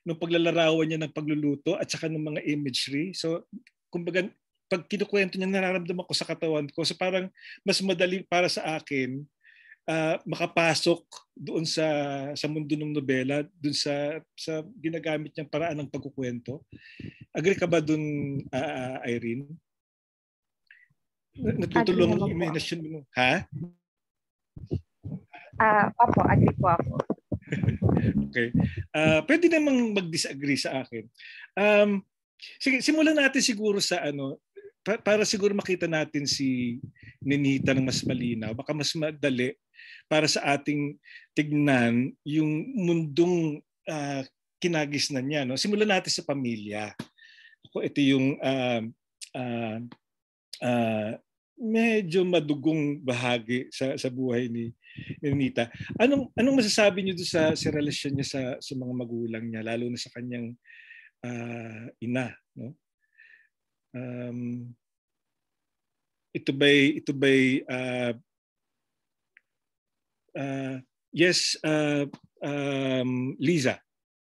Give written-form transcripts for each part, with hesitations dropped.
nung paglalarawan niya ng pagluluto at saka ng mga imagery. So kumbaga pag kinukwento niya, nararamdaman ko sa katawan ko. So parang mas madali para sa akin makapasok doon sa mundo ng nobela, doon sa ginagamit niyang paraan ng pagkukwento. Agree ka ba doon, Irene? Natutulong ang imagination mo. Ha? Opo, agree po ako. Okay. Pwede namang mag-disagree sa akin. Sige, simulan natin siguro sa para siguro makita natin si Nenita ng mas malinaw. Baka mas madali para sa ating tignan yung mundong kinagisnan niya. No? Simulan natin sa pamilya. Ito yung medyo madugong bahagi sa buhay ni Nenita. Anong masasabi niyo doon sa relasyon niya sa mga magulang niya, lalo na sa kanyang ina, no? Ito ba'y yes, Liza.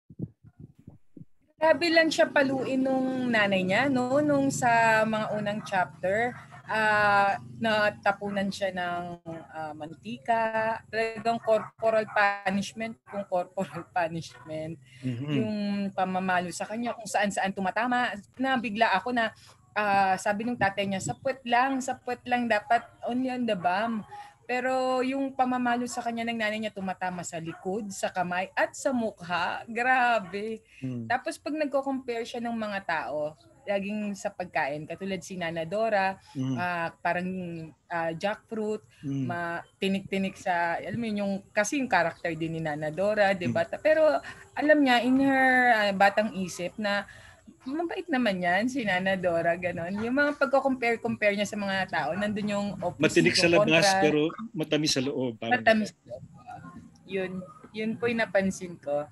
Grabe lang siya paluin nung nanay niya, no? Nung sa mga unang chapter, natapunan siya ng mantika, talagang corporal punishment, kung corporal punishment, yung pamamalo sa kanya, kung saan-saan tumatama. Nabigla ako na sabi ng tatay niya, sa puwet lang dapat only on the bum. Pero yung pamamalo sa kanya ng nanay niya tumatama sa likod, sa kamay, at sa mukha. Grabe. Tapos pag nagko-compare siya ng mga tao, laging sa pagkain, katulad si Nana Dora, parang jackfruit, tinik-tinik sa, alam mo yung, kasi yung character din ni Nana Dora, diba? Pero alam niya, in her batang isip na, mabait naman yan, si Nana Dora, ganon. Yung mga pagko-compare niya sa mga tao, nandun yung opposite. Matinik sa labas, pero matamis sa loob. Matamis sa loob. Yun po yung napansin ko.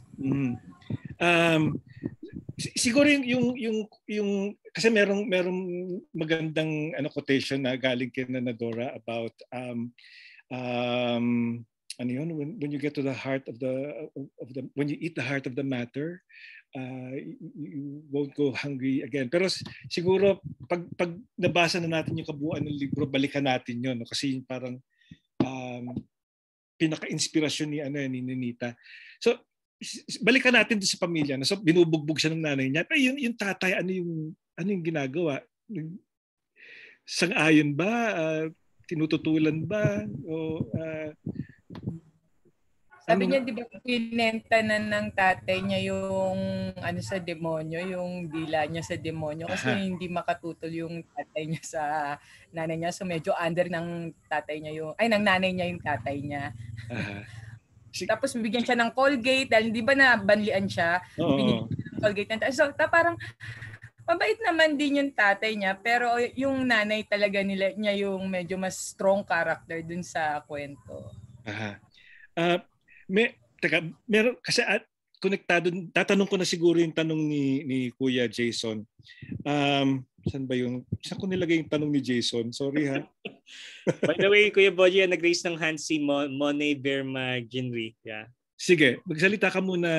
Siguro yung kasi merong magandang quotation na galing kay Nana Dora about when you get to the heart of the when you eat the heart of the matter, you won't go hungry again. Pero siguro pag nabasa na natin yung kabuuan ng libro, balikan natin yun, no? Kasi yung parang pinaka-inspirasyon ni Nenita. So balikan natin doon sa pamilya. No? So binubugbog siya ng nanay niya. Pero yung tatay, ano yung ginagawa? Sang-ayon ba? Tinututulan ba? O sabi niya, di ba, pinenta na ng tatay niya yung sa demonyo, yung dila niya sa demonyo kasi hindi makatutol yung tatay niya sa nanay niya. So medyo under ng tatay niya ng nanay niya yung tatay niya. Tapos bibigyan siya ng Colgate dahil di ba nabanlian siya. Binigyan siya ng Colgate. So parang mabait naman din yung tatay niya, pero yung nanay talaga niya yung medyo mas strong character dun sa kwento. Meron kasi konektado, tatanong ko na siguro yung tanong ni Kuya Jason. Saan ko nilagay yung tanong ni Jason? Sorry ha. By the way, Kuya Bodjie, nag-raise ng hand si Monet Verma Ginri. Yeah. Sige, magsalita ka muna.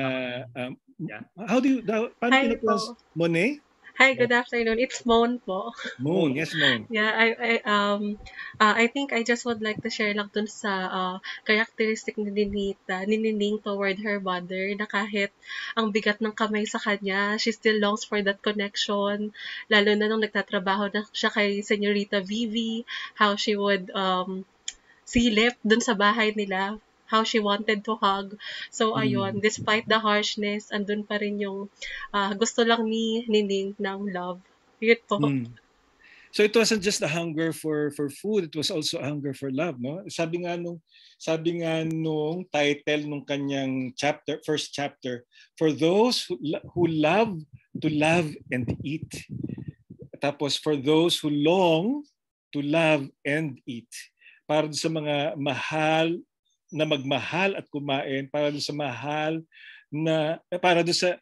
Paano pinapronounce? Monet? Hi, good afternoon. It's Moan po. Moan, yes, Moan. Yeah, I think I just would like to share lang dun sa characteristic ni Nenita, ni Nining toward her mother, na kahit ang bigat ng kamay sa kanya, she still longs for that connection. Lalo na nung nagtatrabaho na siya kay Señorita Vivi, how she would silip dun sa bahay nila, how she wanted to hug. So ayun, despite the harshness, andun pa rin yung gusto lang ni Nining ng love. Yun po. So it wasn't just a hunger for food, it was also a hunger for love, no? Sabi nga nung title nung kanyang first chapter, for those who love to love and eat. Tapos for those who long to love and eat. Para sa mga mahal na magmahal at kumain, para doon sa mahal na para doon sa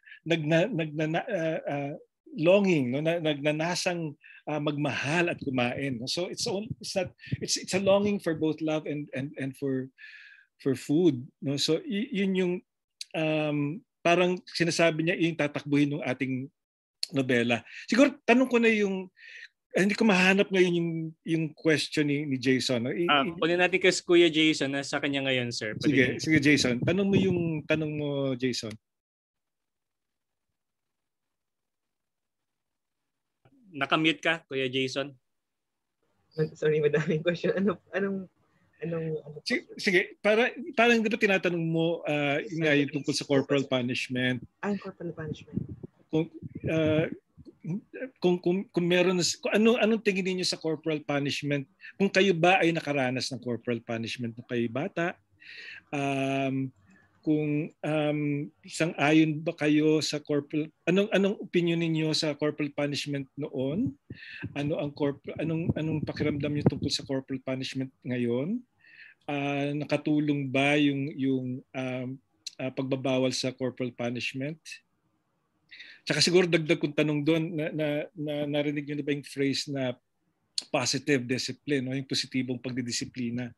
longing, no, nagnanasang magmahal at kumain. So it's a longing for both love and for food, no. So yun yung parang sinasabi niya yung tatakbuhin ng ating nobela. Siguro tanong ko na yung hindi ko mahanap ngayon yung question ni Jason. No? Kunin natin kay Kuya Jason na sa kanya ngayon, sir. Sige Jason. Tanong mo Jason. Nakamute ka, Kuya Jason. Sorry, madaming question. Anong Sige, parang di ba tinatanong mo yung tungkol sa corporal punishment? Corporal punishment. Kung meron anong tingin niyo sa corporal punishment? Kung kayo ba ay nakaranas ng corporal punishment nung kayo bata? Kung sang-ayon ba kayo sa corporal, anong opinion niyo sa corporal punishment noon? Anong pakiramdam niyo tungkol sa corporal punishment ngayon? Nakatulong ba yung pagbabawal sa corporal punishment? Tsaka siguro dagdag kong tanong doon na narinig niyo na ba yung phrase na positive discipline, no? Yung positibong pagdidisiplina.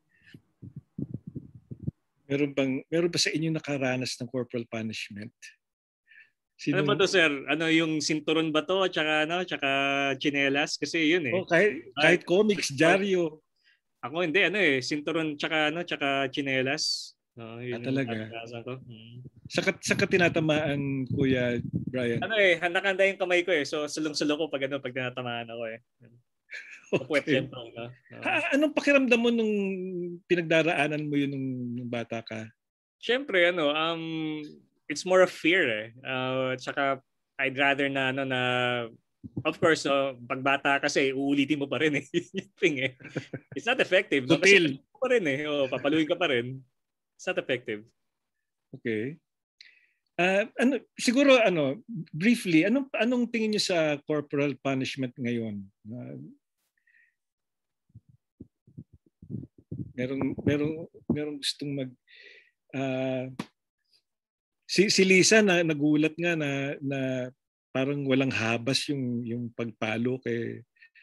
Meron ba sa inyo nakaranas ng corporal punishment? Ano ba to, sir? Ano yung sinturon ba to? Tsaka tsinelas? Kasi yun eh. Oh, kahit comics, dyaryo. Ako hindi, sinturon tsaka tsinelas. No, yun talaga. Ko. Saka tinatamaan, Kuya Brian. Handa yung kamay ko eh. So sulong-sulo ko pag tinatamaan ako eh. Okay. Anong pakiramdam mo nung pinagdaraanan mo yun nung bata ka? Siyempre, it's more of fear eh. Tsaka I'd rather na of course, pag bata kasi uulitin mo pa rin eh. It's not effective. No? Kasi pa rin eh. Papaluin ka pa rin. It's not effective. Okay. Siguro briefly, anong tingin niyo sa corporal punishment ngayon? Merong gustong si Lisa na nagulat nga na parang walang habas yung pagpalo kay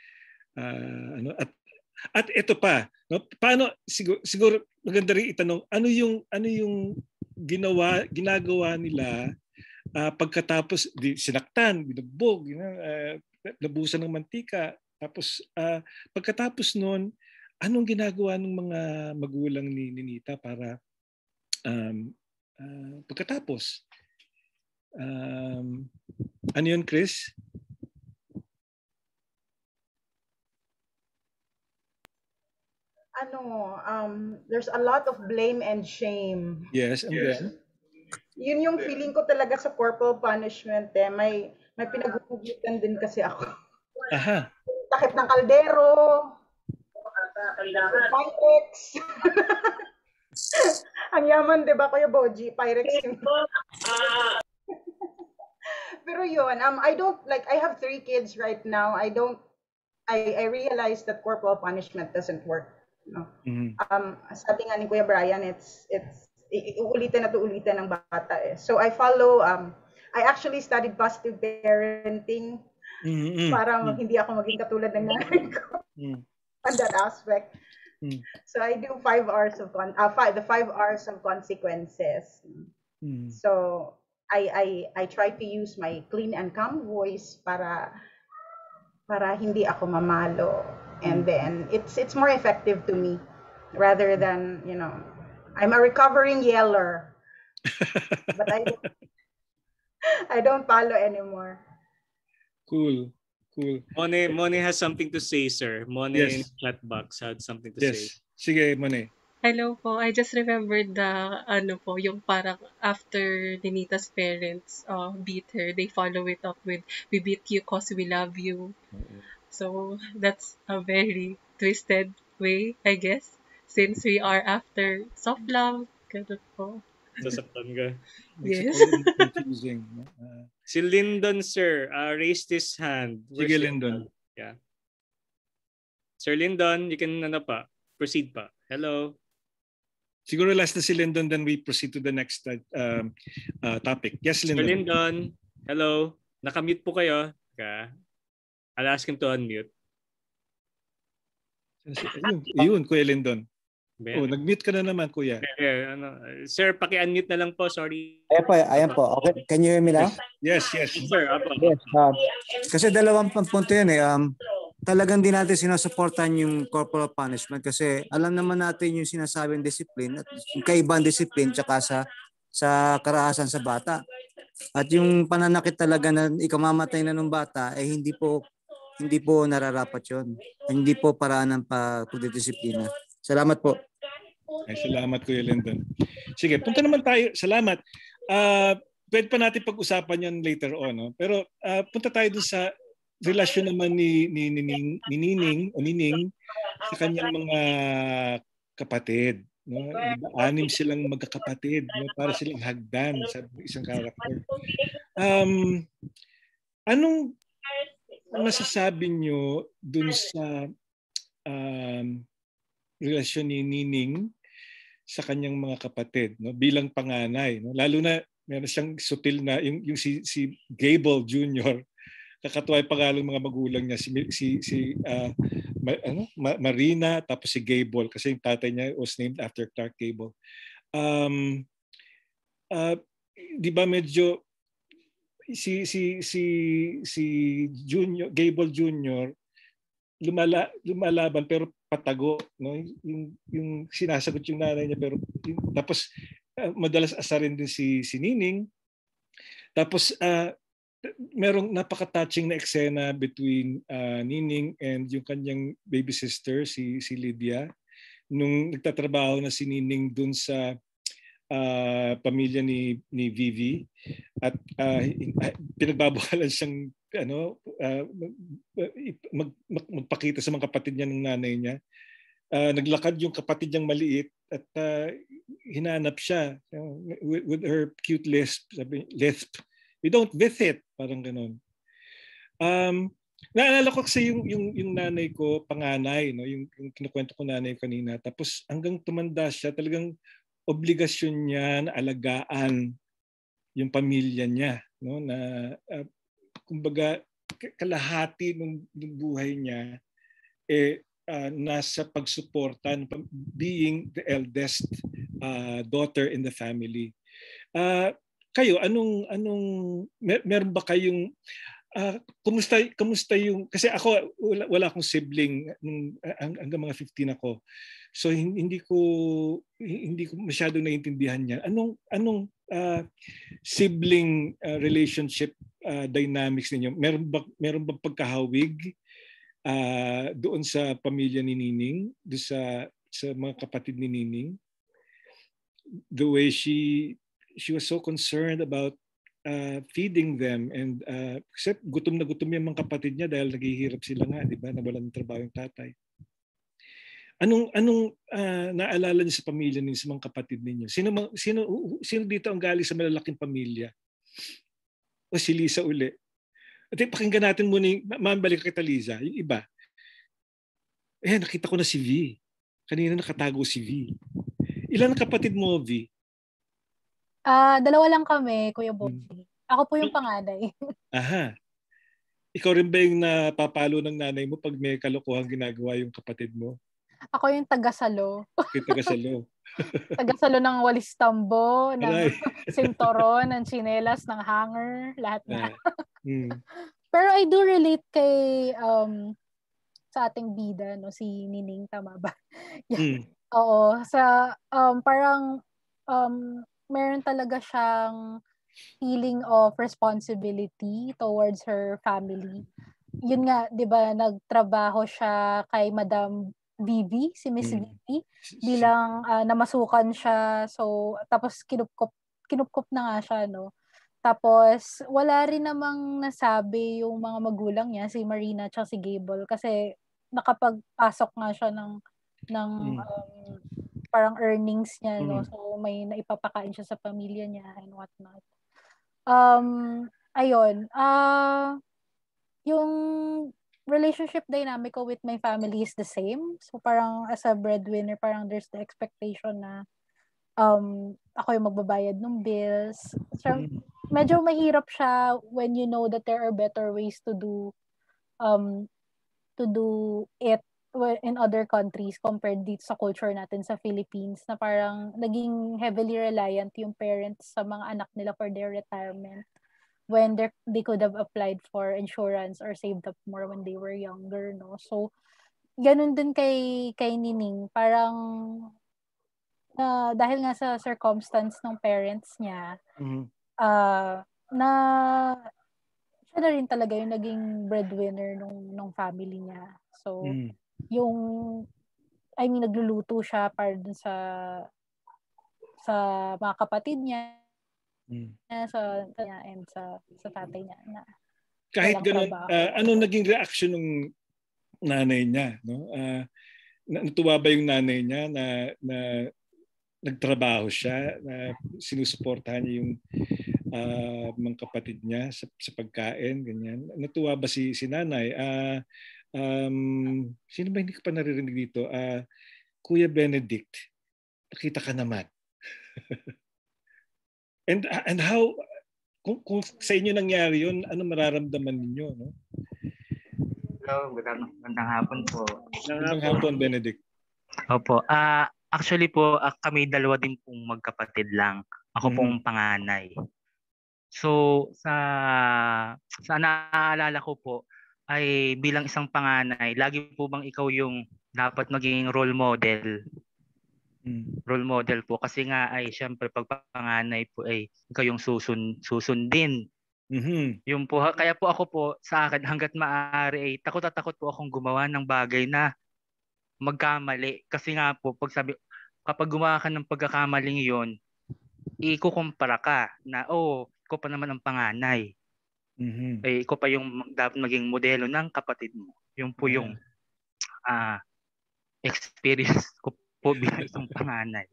at ito pa, no? Paano siguro maganda rin itanong ano yung ginagawa nila pagkatapos sinaktan, binugbog, nabusan ng mantika, tapos pagkatapos noon anong ginagawa ng mga magulang ni Nenita para pagkatapos ano yun, Chris? There's a lot of blame and shame. Yes, and then? Yun yung feeling ko talaga sa corporal punishment eh. May pinaghuhugutan din kasi ako. Aha. Takip ng kaldero. Pyrex. Ang yaman, di ba, Kuya Bodjie? Pyrex yung... Pero yun, I have 3 kids right now. I realize that corporal punishment doesn't work. No? Mm-hmm. Sabi nga ni Kuya Brian, it's uulitin at uulitin ng bata eh. So I follow, I actually studied positive parenting para hindi ako maging katulad ng nanay ko on that aspect. So I do 5 hours of 5 hours of consequences. So I try to use my clean and calm voice para hindi ako mamalo. And then it's more effective to me rather than, I'm a recovering yeller. But I don't follow anymore. Cool. Mone has something to say, sir. Mone in the chat box had something to say. Sige, Mone. Hello po. I just remembered yung parang after Nenita's parents beat her, they follow it up with, "We beat you cause we love you." So that's a very twisted way, I guess, since we are after soft love. Ganun po. Sasaktan ka. Yes. Confusing. Si Lyndon, sir, raised his hand. Sige, Lyndon. Yeah. Sir Lyndon, you can proceed pa. Hello. Siguro last na si Lyndon, then we proceed to the next topic. Yes, Lyndon. Sir Lyndon, hello. Nakamute po kayo. I'll ask him to unmute. Yun, Kuya Lyndon. Nag-mute ka na naman, Kuya. Sir, paki-unmute na lang po. Sorry. Ayan po. Okay. Can you hear me now? Yes. Sir, Yes. Kasi dalawang punto yun eh. Talagang di natin sinusuportan yung corporal punishment kasi alam naman natin yung sinasabing discipline at yung kaibang discipline tsaka sa karahasan sa bata. At yung pananakit talaga na ikamamatay na ng bata ay hindi po nararapat yun. Hindi po paraan ng pagdidisiplina. Salamat po. Ay, salamat, Kuya Lyndon. Sige, punta naman tayo. Salamat. Pwede pa natin pag-usapan yan later on. No? Pero punta tayo dun sa relasyon naman ni Nining sa kanyang mga kapatid. No? 6 silang magkakapatid. No? Para silang hagdan sa isang karakter. Anong masasabi nyo dun sa relasyon ni Nining sa kanyang mga kapatid, no? Bilang panganay, no? Lalo na meron siyang sutil na yung si Gable Jr. Kakatuwa yung pangalan mga magulang niya, Marina, tapos si Gable kasi yung tatay niya was named after Clark Gable. Di ba medyo si Junior, Gable Jr. lumalaban pero patago, no? Yung sinasagot yung nanay niya pero tapos madalas asarin din si Nining. Tapos merong napaka-touching na eksena between Nining and yung kanyang baby sister si Lydia nung nagtatrabaho na si Nining dun sa pamilya ni Vivi at pinagbabawalan siyang magpakita sa mga kapatid niya ng nanay niya. Naglakad yung kapatid niyang maliit at hinanap siya with her cute lisp. You don't visit, parang ganun. Naalala ko kasi yung nanay ko, panganay, no? yung kinukwento ko nanay kanina. Tapos hanggang tumanda siya, talagang obligasyon niya na alagaan yung pamilya niya, no? Na kumbaga kalahati ng buhay niya nasa pagsuporta, being the eldest daughter in the family. Kayo, meron ba kayong kumusta yung, kasi ako wala akong sibling hanggang mga 15 ako. So hindi ko masyadong naiintindihan yan. Anong sibling relationship dynamics ninyo? Meron ba pagkahawig doon sa pamilya ni Nining, doon sa mga kapatid ni Nining? The way she was so concerned about feeding them and kasi gutom na gutom yung mga kapatid niya dahil naghihirap sila nga, di ba? Nawalan ng trabaho yung tatay. Anong naalala niyo sa pamilya niyo, sa mga kapatid ninyo? Sino dito ang galing sa malalaking pamilya? O si Lisa uli? At pakinggan natin muna balik kita, Liza, yung iba. Nakita ko na si V. Kanina nakatago si V. Ilan ang kapatid mo, V? 2 lang kami, Kuya Bodjie. Ako po yung panganay. Aha. Ikaw rin ba yung napapalo ng nanay mo pag may kalokohan ginagawa yung kapatid mo? Ako yung tagasalo. Yung tagasalo. Tagasalo ng walis tambo, ng sinturon, ng tsinelas, ng hanger, lahat na. Pero I do relate kay sa ating bida, no, si Nining, tama ba? Oo, sa parang meron talaga siyang feeling of responsibility towards her family. Yun nga, 'di ba, nagtrabaho siya kay Madam Vivi, si Miss Vivi, bilang namasukan siya. So tapos kinupkop na nga siya, no. Tapos wala rin namang nasabi yung mga magulang niya, si Marina at si Gable, kasi nakapagpasok nga siya ng parang earnings niya, no. So may naipapakain siya sa pamilya niya and what not. Ayun. Yung relationship dynamic ko with my family is the same. So parang as a breadwinner, parang there's the expectation na ako yung magbabayad ng bills. So medyo mahirap siya when you know that there are better ways to do it in other countries compared dito sa culture natin sa Philippines na parang naging heavily reliant yung parents sa mga anak nila for their retirement when they could have applied for insurance or saved up more when they were younger, no? So, ganun din kay Nining, parang dahil nga sa circumstance ng parents niya, na siya na rin talaga yung naging breadwinner nung family niya. So, yung, nagluluto siya para dun sa mga kapatid niya, sa kanya and sa tatay niya na kahit ganun, ano naging reaction ng nanay niya, no? Natuwa ba yung nanay niya na nagtrabaho siya, na sinusuportahan niya yung mga kapatid niya sa pagkain, ganyan? Natuwa ba si nanay? Sino ba hindi ko pa naririnig dito? Kuya Benedict, nakita ka naman. And how, kung sa inyo nangyari yun, ano mararamdaman ninyo? No? Hello, magandang hapon po. Magandang hapon, Benedict. Opo. Actually po, kami dalawa din pong magkapatid lang. Ako pong panganay. So, sa naaalala ko po, ay bilang isang panganay, lagi po bang ikaw yung dapat maging role model? Role model po. Kasi nga ay syempre pag panganay po ay ikaw yung susundin. Yung po, kaya po ako po sa akin hanggat maaari ay takot po akong gumawa ng bagay na magkamali. Kasi nga po, kapag gumawa ka ng pagkakamaling yon, ikukumpara ka na, ikaw pa naman ang panganay. Ikaw pa yung dapat maging modelo ng kapatid mo. Yung po yung experience ko po bilang isang panganay.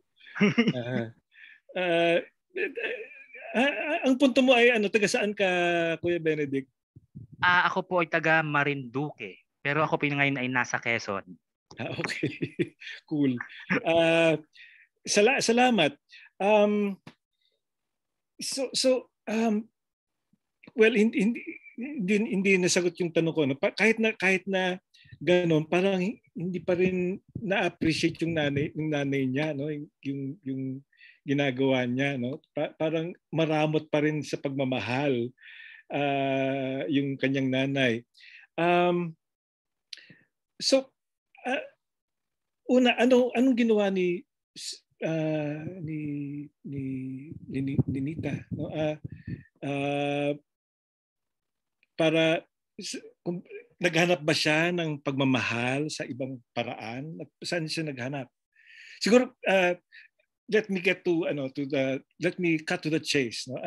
Ang punto mo ay taga saan ka, Kuya Benedict? Ako po ay taga Marinduque. Pero ako po ngayon ay nasa Quezon. Okay. Cool. Salamat. Well, hindi nasagot yung tanong ko. No? Kahit na gano'n, parang hindi pa rin na-appreciate yung nanay niya, no? Yung ginagawa niya, no? Parang maramot pa rin sa pagmamahal yung kanyang nanay. Una, anong ginawa ni Nenita, no? Para naghanap ba siya ng pagmamahal sa ibang paraan? At saan siya naghanap? Siguro let me cut to the chase, no?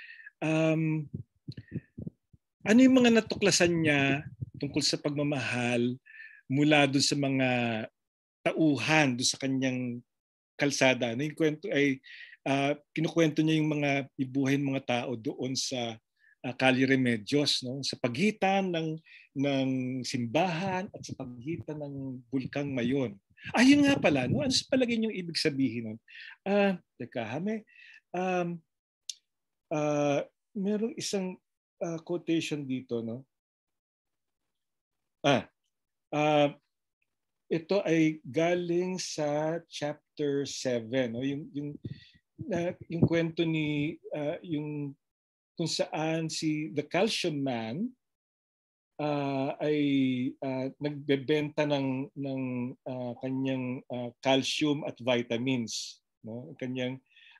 Ano yung mga natuklasan niya tungkol sa pagmamahal mula doon sa mga tauhan doon sa kanyang kalsada? Ano yung kwento ay kinukwento niya yung mga ibuhay ng mga tao doon sa Calle Remedios, no? Sa pagitan ng simbahan at sa pagitan ng Bulkang Mayon. Yun nga pala, no? Ano sa palagay niyong ibig sabihin nun? Merong isang quotation dito, no? Ito ay galing sa chapter 7, no? Yung kwento ni yung kung saan the calcium man ay nagbebenta ng kanyang calcium at vitamins, no? Kanyang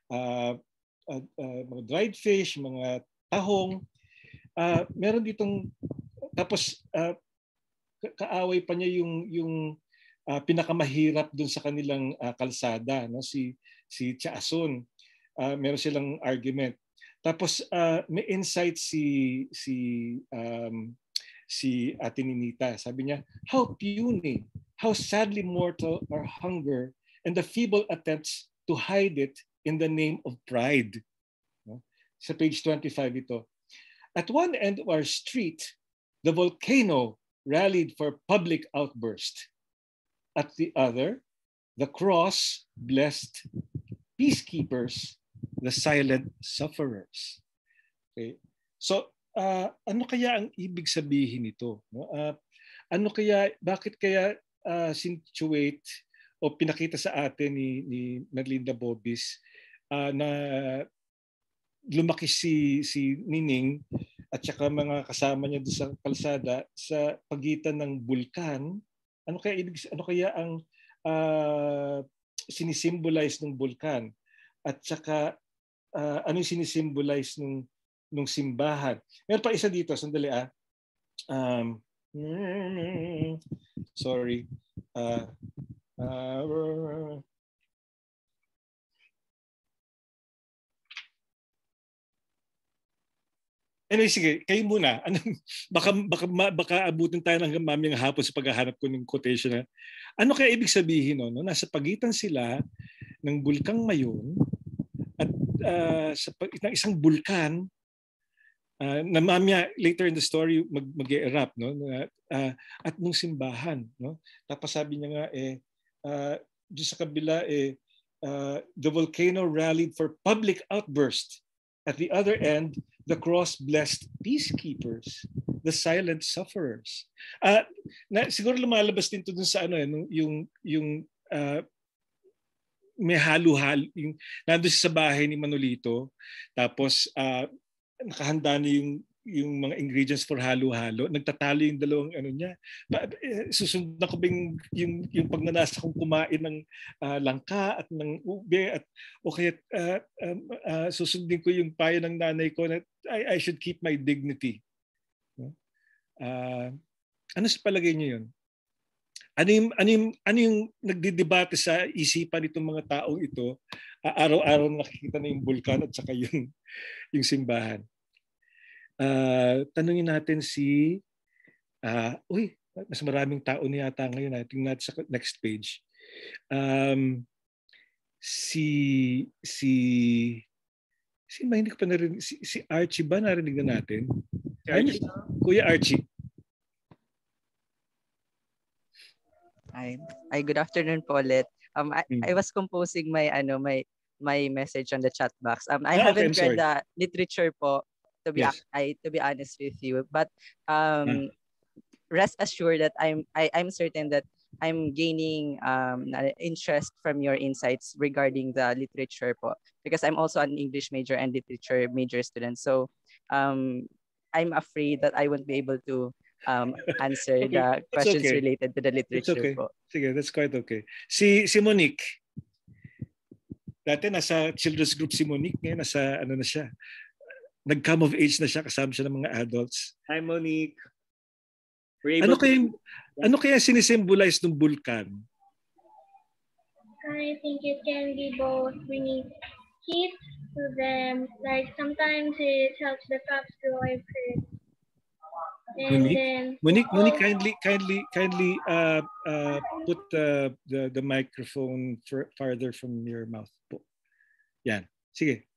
mga dried fish, mga tahong. Meron ditong tapos kaaway pa niya yung pinakamahirap dun sa kanilang kalsada, no? Si Tiason. Meron silang argument. Tapos may insight si Ate Nenita. Sabi niya, how puny, how sadly mortal are hunger and the feeble attempts to hide it in the name of pride. No? Sa page 25 ito. At one end of our street, the volcano rallied for public outburst. At the other, the cross blessed peacekeepers, the silent sufferers. Okay. So, ano kaya ang ibig sabihin nito? No? Bakit kaya situate o pinakita sa atin ni Merlinda Bobis na lumaki si Nining at saka mga kasama niya doon sa kalsada sa pagitan ng bulkan. Ano kaya ang sinisimbolize ng bulkan? At saka ano yung sinisimbolize nung simbahan? Meron pa isa dito, sandali sorry. Anyway, sige, kayo muna. Baka abutin tayo ng mamayang hapon sa paghahanap ko ng quotation. Ano kaya ibig sabihin no? Nasa pagitan sila ng bulkang Mayon at ng isang bulkan na mamaya later in the story mag-erupt no? At nung simbahan. No? Tapos sabi niya nga doon sa kabila the volcano rallied for public outburst. At the other end, the cross blessed peacekeepers, the silent sufferers. Siguro lumalabas din to dun sa yung may halo-halo, yung nandun sa bahay ni Manolito, tapos nakahanda na yung mga ingredients for halo-halo. Nagtatalo yung dalawang niya. Susundan ko yung pagnanasa kong kumain ng langka at ng ube o kaya susundin ko yung payo ng nanay ko na I should keep my dignity. Ano sa palagay niyo yun? Ano yung nagdidebate sa isipan nitong mga taong ito? Araw-araw nakikita na yung bulkan at saka yung simbahan. Tanungin natin mas maraming tao na yata ngayon. Tingnan natin sa next page. Hindi ko pa narinig. Si Archie ba narinig na natin? Si Kuya Archie. Hi, good afternoon po ulit. I was composing my message on the chat box. I haven't read the literature po. To be honest with you, but rest assured that I'm certain that I'm gaining interest from your insights regarding the literature po, because I'm also an English major and literature major student. So I'm afraid that I won't be able to answer the questions related to the literature po. Sige, that's quite okay. Si Monique. Dati nasa children's group si Monique, ngayon nasa na siya. Nag-come of age na siya, kasama siya ng mga adults. Hi, Monique. Ano kaya sinisimbolize ng bulkan? I think it can be both bringing heat to them. Like sometimes it helps the crops grow. I've heard. Monique, kindly put the microphone farther from your mouth. Yan. Sige.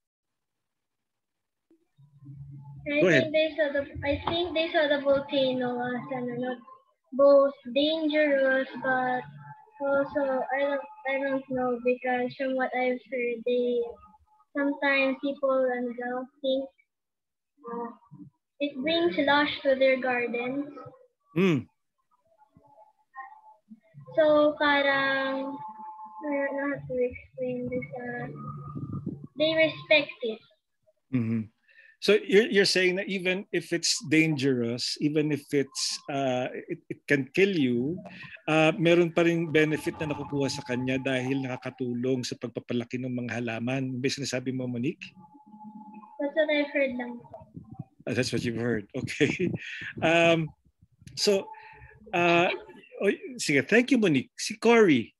I think they saw the volcano as not both dangerous, but also I don't know, because from what I've heard, sometimes people think it brings lush to their gardens. So parang I don't know how to explain this. They respect it. Mm-hmm. So you're saying that even if it's dangerous, even if it can kill you, meron pa rin benefit na nakukuha sa kanya dahil nakakatulong sa pagpapalaki ng mga halaman. May sinasabi mo, Monique? That's what I've heard lang. That's what you've heard. Okay. Sige, thank you, Monique. Si Cory.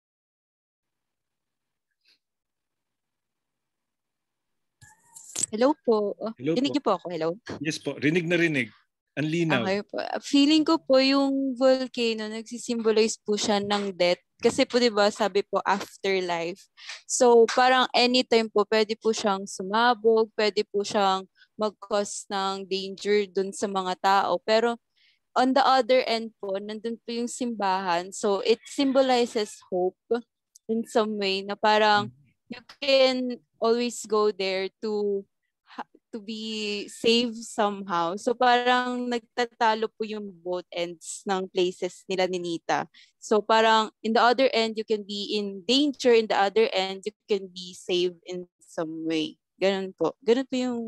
Hello po. Rinig niyo po ako? Hello? Yes po. Rinig na rinig. Ang linaw. Okay po. Feeling ko po yung volcano, nagsisimbolize po siya ng death. Kasi po diba sabi po afterlife. So parang anytime po pwede po siyang sumabog, pwede po siyang mag-cause ng danger dun sa mga tao. Pero on the other end po, nandun po yung simbahan. So it symbolizes hope in some way na parang you can always go there to to be saved somehow. So parang nagtatalo po yung both ends ng places nila ni Nita. So parang in the other end, you can be in danger. In the other end, you can be saved in some way. Ganun po. Ganun po yung...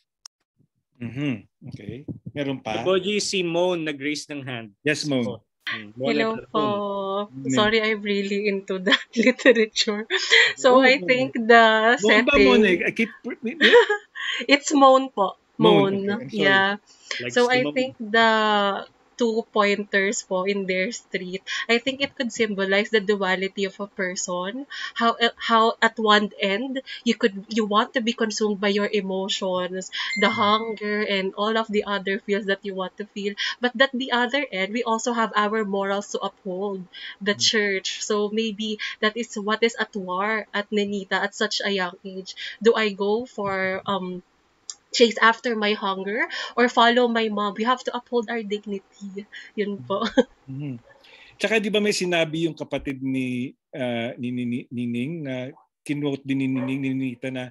Okay. Meron pa? Bodjie, si Moan nag-raise ng hand. Yes, Moan. Hello po. Sorry, I'm really into that literature. So I think the setting... It's Moan po. Moan. Okay. Yeah. Like so I think the 2 pointers po in their street, I think it could symbolize the duality of a person. How at one end you want to be consumed by your emotions, the hunger and all of the other feels that you want to feel. But at the other end, we also have our morals to uphold, the church. So maybe that is what is at war at Nenita at such a young age. Do I go for chase after my hunger or follow my mom? We have to uphold our dignity. Yun po. Tsaka di ba may sinabi yung kapatid ni Nining na kinote din ni Nining ni Nenita na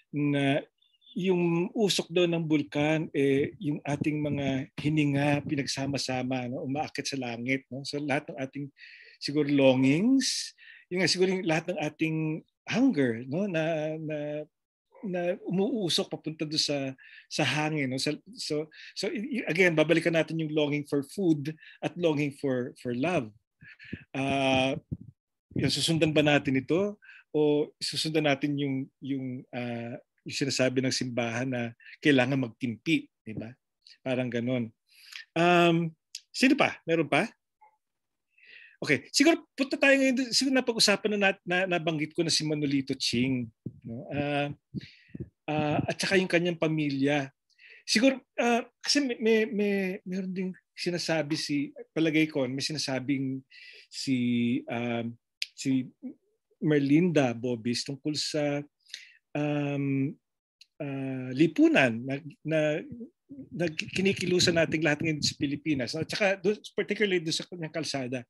yung usok daw ng bulkan yung ating mga hininga pinagsama-sama, no, umaakit sa langit, no. So lahat ng ating siguro longings, yung siguro yung lahat ng ating hunger, no, na umuusok papunta doon sa hangin, no? So again, babalikan natin yung longing for food at longing for love. Susundan ba natin ito o susundan natin yung sinasabi ng simbahan na kailangan magtimpi, di ba? Parang ganon. Sino pa? Meron pa? Okay, siguro punta tayo ngayon. Siguro napag-usapan na nabanggit ko na si Manolito Ching, no? At saka yung kanyang pamilya. Siguro kasi meron ding sinasabi palagay ko, may sinasabing si Merlinda Bobis tungkol sa lipunan na kinikilusan nating lahat ngayon sa Pilipinas. At saka particularly doon sa kanyang kalsada.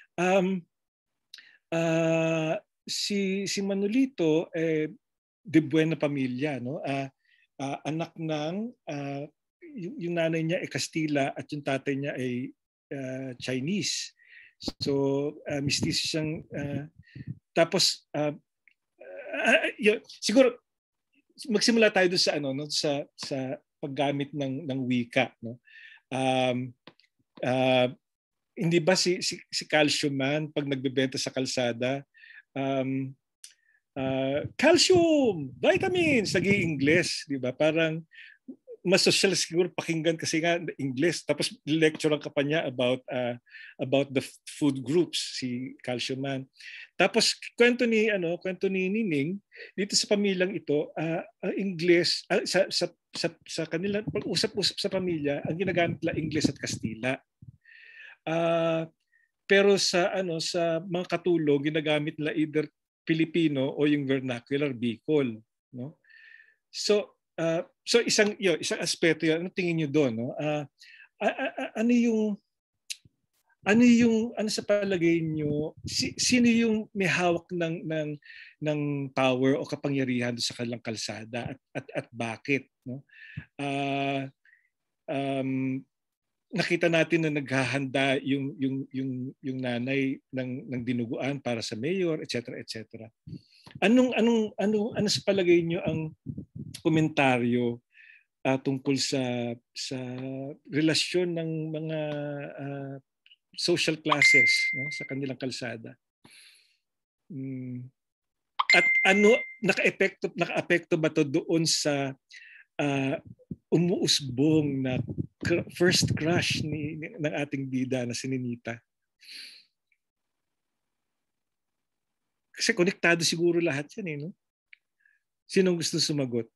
Si Manolito de buena pamilya, no? Anak ng yung nanay niya ay Kastila at yung tatay niya ay Chinese. So mestizo siyang tapos siguro magsimula tayo doon sa sa paggamit ng wika, no? Hindi ba si Calcium Man pag nagbebenta sa kalsada, calcium, vitamins, nag-i-Ingles, di ba? Parang mas social siguro pakinggan kasi nga English, tapos lecturean ka pa niya about the food groups, si Calcium Man. Tapos kwento ni Nining dito sa pamilyang ito, English sa kanila pag-usap-usap sa pamilya, ang ginagamit nila English at Kastila. Pero sa mga katulong ginagamit nila either Filipino o yung vernacular Bicol, no? So isang aspeto 'yan. Ano tingin niyo doon, no? Ano sa palagay niyo, sino yung may hawak ng power o kapangyarihan doon sa kanilang kalsada at bakit, no? Nakita natin na naghahanda yung nanay ng dinuguan para sa mayor, etc. Ano sa palagay niyo ang komentaryo tungkol sa relasyon ng mga social classes, no, sa kanilang kalsada? At ano naka-apekto ba to doon sa umuusbong na first crush ng ating bida na si Nenita? Kasi konektado siguro lahat yan, no? Sinong gusto sumagot?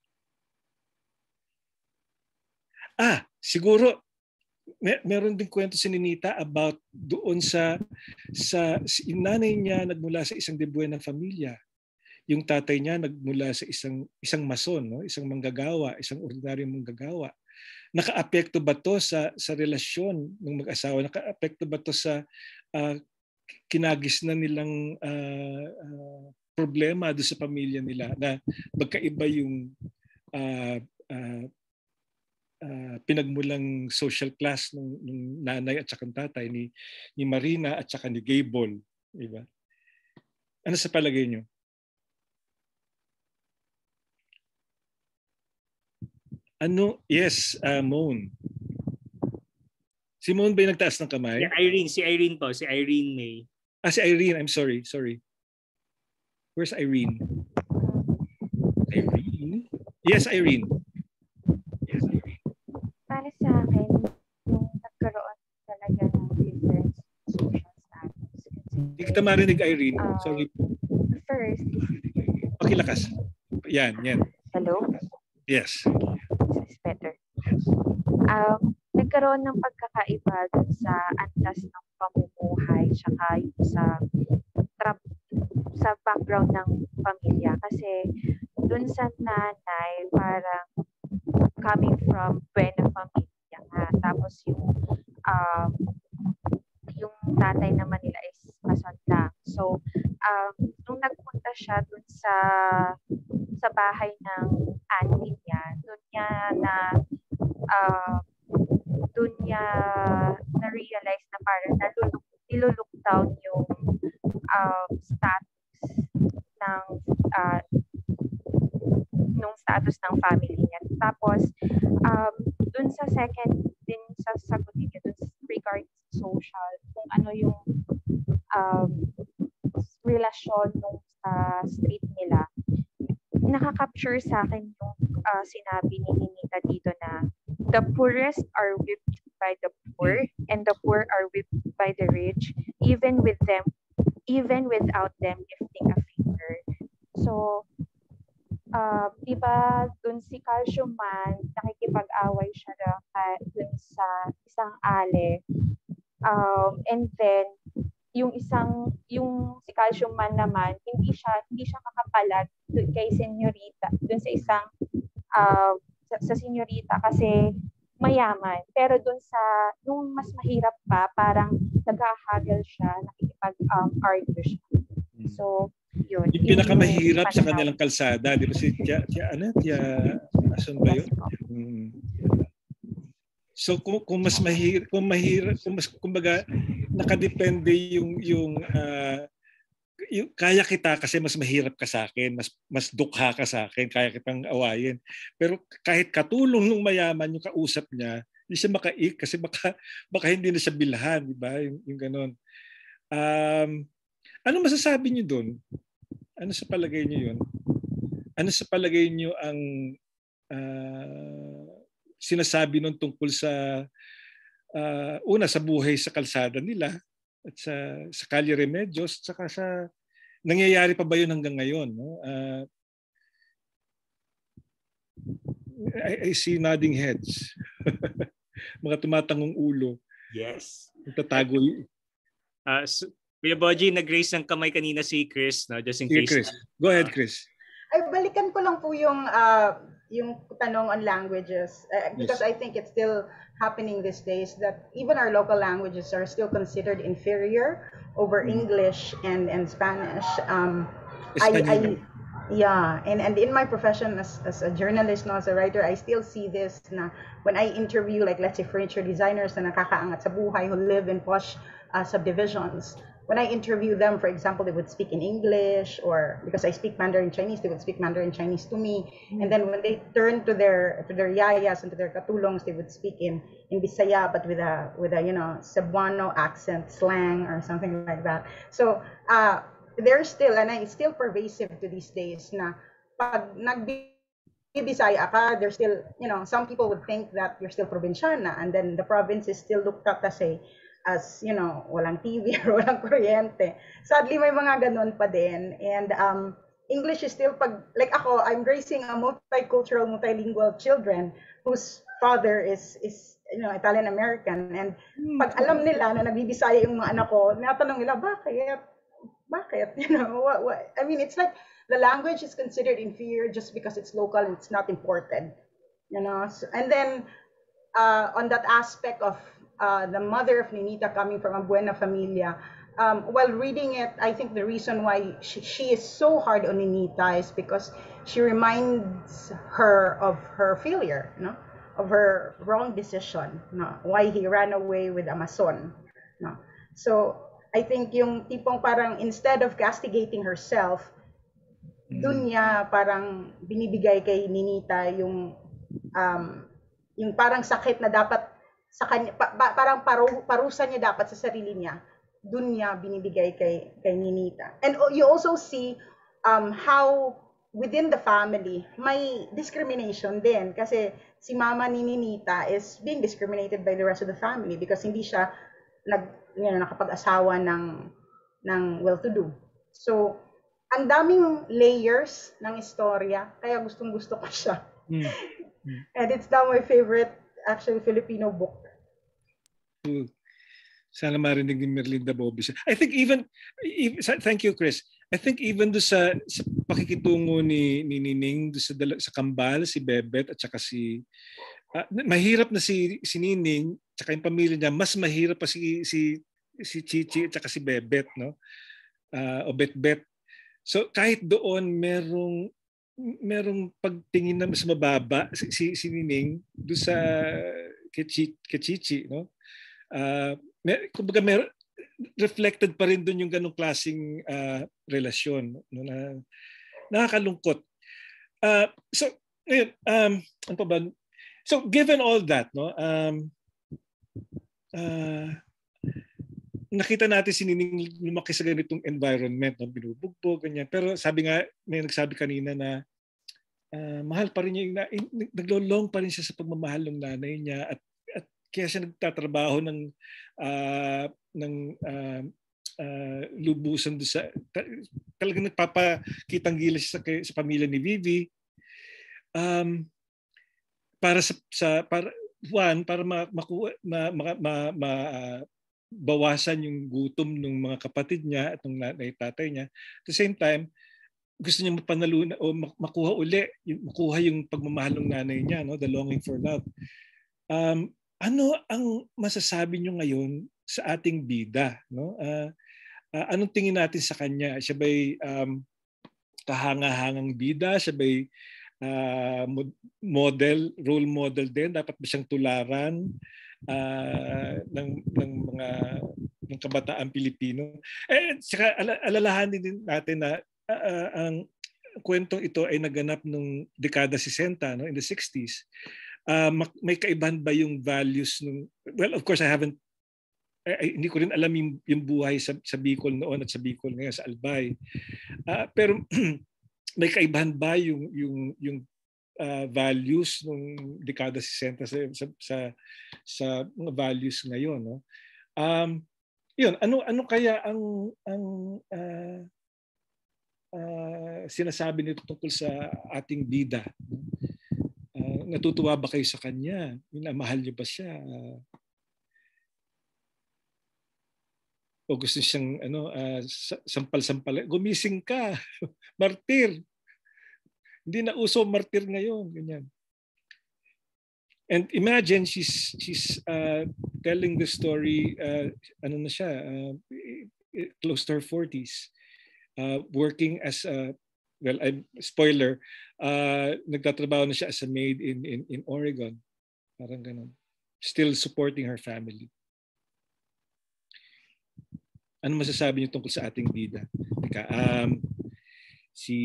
Siguro meron din kwento si Nenita about doon sa yung nanay niya nagmula sa isang de buena familia. Yung tatay niya nagmula sa isang mason, no? Isang manggagawa, isang ordinaryong manggagawa. Nakaapekto ba to sa relasyon ng mag-asawa? Nakaapekto ba to sa kinagis na nilang problema doon sa pamilya nila na magkaiba yung pinagmulang social class ng nanay at saka tatay ni Marina at saka ni Gable, di ba? Ano sa palagay niyo? Ano? Yes, Moan. Si Moan ba yung nagtaas ng kamay? Si Irene po. Si Irene May. Si Irene. I'm sorry. Where's Irene? Irene? Yes, Irene. Para sa akin, yung nagkaroon talaga ng different social status. Hindi kita marinig, Irene. Sorry. First, pakilakas. Yan. Hello? Yes. Okay, this is better. Nagkaroon ng pagkakaiba dun sa antas ng pamumuhay tsaka yung sa background ng pamilya. Kasi dun sa nanay, parang coming from buena pamilya nga. Tapos yung tatay naman nila is mason lang. So, nung nagpunta siya dun sa bahay ng auntie niya, doon niya na-realize na parang niluluk down yung status ng family niya. Tapos, doon sa second din sa sagutin niya, doon regarding social, kung ano yung relasyon nung street nila, nakaka-capture sa akin yung sinabi ni Nenita dito na the poorest are whipped by the poor and the poor are whipped by the rich, even without them lifting a finger. So, diba dun si Calcium Man, nakikipag-away siya dun sa isang ale. And then, yung si Calcium Man naman, hindi siya makapalag kay Senyorita, dun sa isang sa Senyorita kasi mayaman. Pero dun nung mas mahirap pa, parang nag-haggle siya, nakikipag-argue siya. So, yun. Yung pinakamahirap sa kanilang kalsada, di ba si Tia asan ba yun? So kung mas mahirap, kumbaga nakadepende yung kaya kita kasi mas mahirap ka sa akin, mas dukha ka sa akin, kaya kitang awayin. Pero kahit katulong ng mayaman yung kausap niya, hindi siya makaik kasi baka hindi na siya bilhan, di ba? Yung ganon. Ano masasabi niyo doon? Ano sa palagay niyo yun? Ano sa palagay niyo ang sinasabi nun tungkol sa una sa buhay sa kalsada nila at sa Calle Remedios, saka sa nangyayari pa ba yun hanggang ngayon? No? I see nodding heads. Mga tumatangong ulo. Yes. Tatago. Kuya Bodjie, nag-raise ng kamay kanina si Chris, no? Just in case. Chris. Go ahead, Chris. Ay, balikan ko lang po yung tanong on languages because yes. I think it's still happening these days that even our local languages are still considered inferior over English and Spanish. Yeah, and in my profession as a journalist, no, as a writer, I still see this na when I interview, like let's say furniture designers na nakakaangat sa buhay who live in posh subdivisions. When I interview them, for example, they would speak in English, or because I speak Mandarin Chinese, they would speak Mandarin Chinese to me. And then when they turn to their yayas and to their katulongs, they would speak in Bisaya, but with a Cebuano accent, slang, or something like that. So there's still, and it's still pervasive to these days, na pag Bisaya ka, there's still, some people would think that you're still probinsyana, and then the province is still looked at as walang TV or walang kuryente. Sadly, may mga ganun pa din. And English is still, like ako, I'm raising a multicultural, multilingual children whose father is Italian American. And pag alam nila na nagbibisaya yung mga anak ko, natanong nila, bakit? What? I mean, it's like the language is considered inferior just because it's local and it's not imported. So, and then on that aspect of the mother of Nenita coming from a buena familia, while reading it, I think the reason why she is so hard on Nenita is because she reminds her of her failure, no? Of her wrong decision, no? Why he ran away with Amazon, no? So I think yung tipong parang instead of castigating herself, dun niya parang binibigay kay Nenita yung parang sakit na dapat sa kanya, parang parusa niya dapat sa sarili niya. Dun niya binibigay kay Nenita. And you also see how within the family may discrimination din kasi si mama ni Nenita is being discriminated by the rest of the family because hindi siya nakapag-asawa ng well-to-do. So, ang daming layers ng istorya, kaya gustong-gusto ko siya. And it's now my favorite, actually, Filipino book. Sana marinig ni Merlinda Bobby. I think even thank you, Chris. I think even do sa pakikitungo ni Nining do sa kambal, si Bebet at saka si mahirap na si Nining at saka yung pamilya niya, mas mahirap pa si Chichi at saka si Bebet, no? O Betbet. So kahit doon merong pagtingin na mas mababa si Nining do sa kay Chichi, no? Kumbaga reflected pa rin doon yung ganong klaseng relasyon, no, na nakakalungkot. So ngayon, ano pa ba? So given all that, no, nakita natin si Nining lumaki sa ganitong environment, no, binubugbog, ganyan. Pero sabi nga, may nagsabi kanina na mahal pa rin niya, naglolong pa rin siya sa pagmamahal ng nanay niya at kaya siya nagtatrabaho ng lubusan doon sa talagang nagpapakitang gilas sa pamilya ni Vivi para bawasan yung gutom ng mga kapatid niya at ng tatay niya. At the same time, gusto niya mapanalunan o makuha yung pagmamahal ng nanay niya, no, the longing for love. Ano ang masasabi niyo ngayon sa ating bida, no? Anong tingin natin sa kanya? Siya ba'y kahanga-hangang bida? Siya ba'y role model din? Dapat ba siyang tularan ng kabataan Pilipino? Saka alalahanin din natin na ang kwentong ito ay naganap nung dekada 60, no, in the 60s. May kaibahan ba yung values nung, well, of course hindi ko rin alam yung buhay sa Bicol noon at sa Bicol ngayon sa Albay, pero may kaibahan ba yung values nung dekada 60 sa mga values ngayon, no? Yun, ano kaya ang sinasabi nito tungkol sa ating bida? Natutuwa ba kayo sa kanya? Minamahal niyo ba siya? O gusto siyang sampal-sampal? Gumising ka! Martir! Hindi na uso martir ngayon. Ganyan. And imagine she's telling the story, ano na siya, close to her 40s, working as a, well, spoiler, nagtatrabaho na siya as a maid in Oregon. Parang ganun. Still supporting her family. Ano masasabi niyo tungkol sa ating bida? Teka, si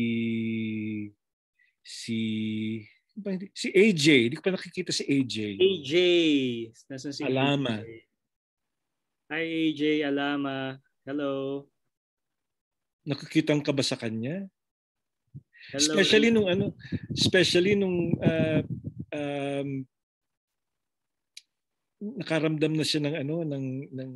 AJ. Hindi ko pa nakikita si AJ. AJ. Nasaan si Alama. AJ? Hi AJ, Alama. Hello. Nakikita ka ba sa kanya? Hello. Especially nung nakaramdam na siya ng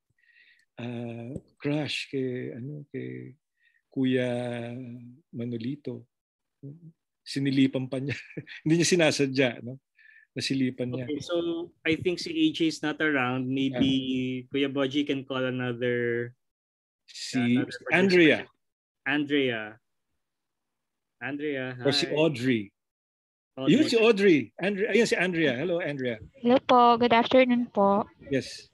crush kay Kuya Manolito. Sinilipan pa niya. Hindi niya sinasadya, no? Nasilipan niya. Okay, so I think si AJ is not around. Maybe Kuya Bodjie can call another Andrea. Andrea, hi. Or si Audrey. Yun si Audrey. Ayan si Andrea. Hello, Andrea. Hello po. Good afternoon po. Yes.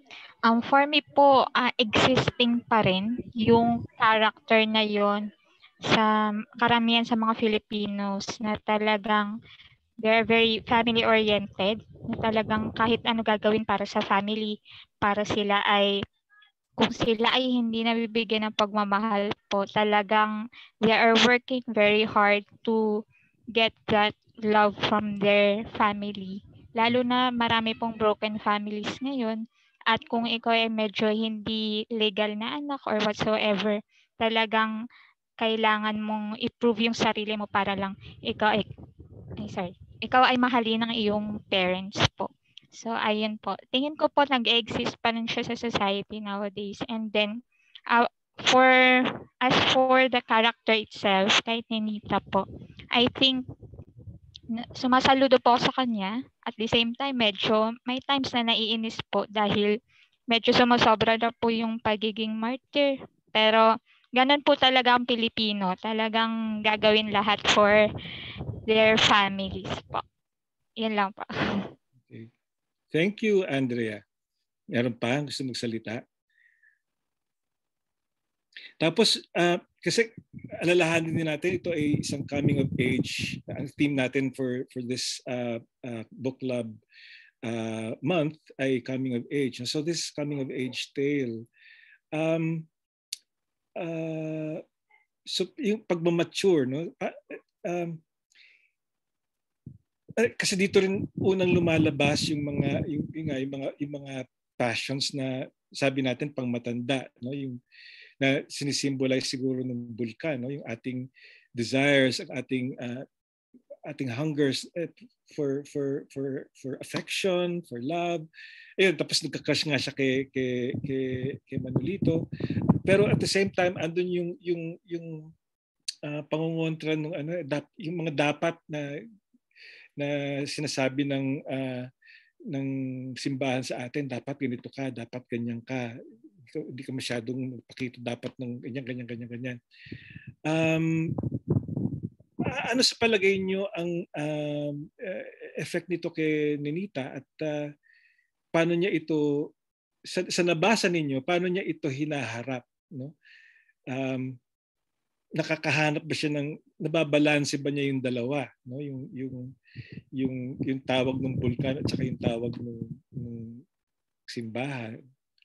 For me po, existing pa rin yung character na yon sa karamihan sa mga Filipinos na talagang they're very family oriented, na talagang kahit ano gagawin para sa family, para sila ay kung sila ay hindi nabibigyan ng pagmamahal po, talagang they are working very hard to get that love from their family. Lalo na marami pong broken families ngayon. At kung ikaw ay medyo hindi legal na anak or whatsoever, talagang kailangan mong i-prove yung sarili mo para lang ikaw ay mahalin ng iyong parents po. So, ayun po. Tingin ko po nag-exist pa rin siya sa society nowadays. And then, as for the character itself, kahit Nenita po, I think sumasaludo po ako sa kanya. At the same time, medyo may times na naiinis po dahil medyo sumasobra na po yung pagiging martyr. Pero, ganun po talaga ang Pilipino. Talagang gagawin lahat for their families po. Yan lang po. Okay. Thank you, Andrea. Meron pa gusto magsalita? Tapos, kasi alalahanin din natin, ito ay isang coming of age. Ang theme natin for this book club month ay coming of age. So this coming of age tale, so yung pagmamature, no? Kasi dito rin unang lumalabas yung mga passions na sabi natin pang matanda, no? Yung na sinisimbolize siguro ng bulkan, no? Yung ating desires, ang ating hungers for affection, for love. Ayun, tapos nagka-crush nga siya kay Manolito. Pero at the same time andun yung pangungontra ng yung mga dapat na sinasabi ng simbahan sa atin, dapat ganito ka, dapat ganyan ka. Hindi ka masyadong magpakita dapat ng ganyan. Ano sa palagay nyo ang effect nito kay Nenita at paano niya ito, sa nabasa ninyo, paano niya ito hinaharap? No? Nakakahanap ba siya ng, nababalanse ba niya yung dalawa? No? Yung tawag ng bulkan at saka yung tawag ng simbahan.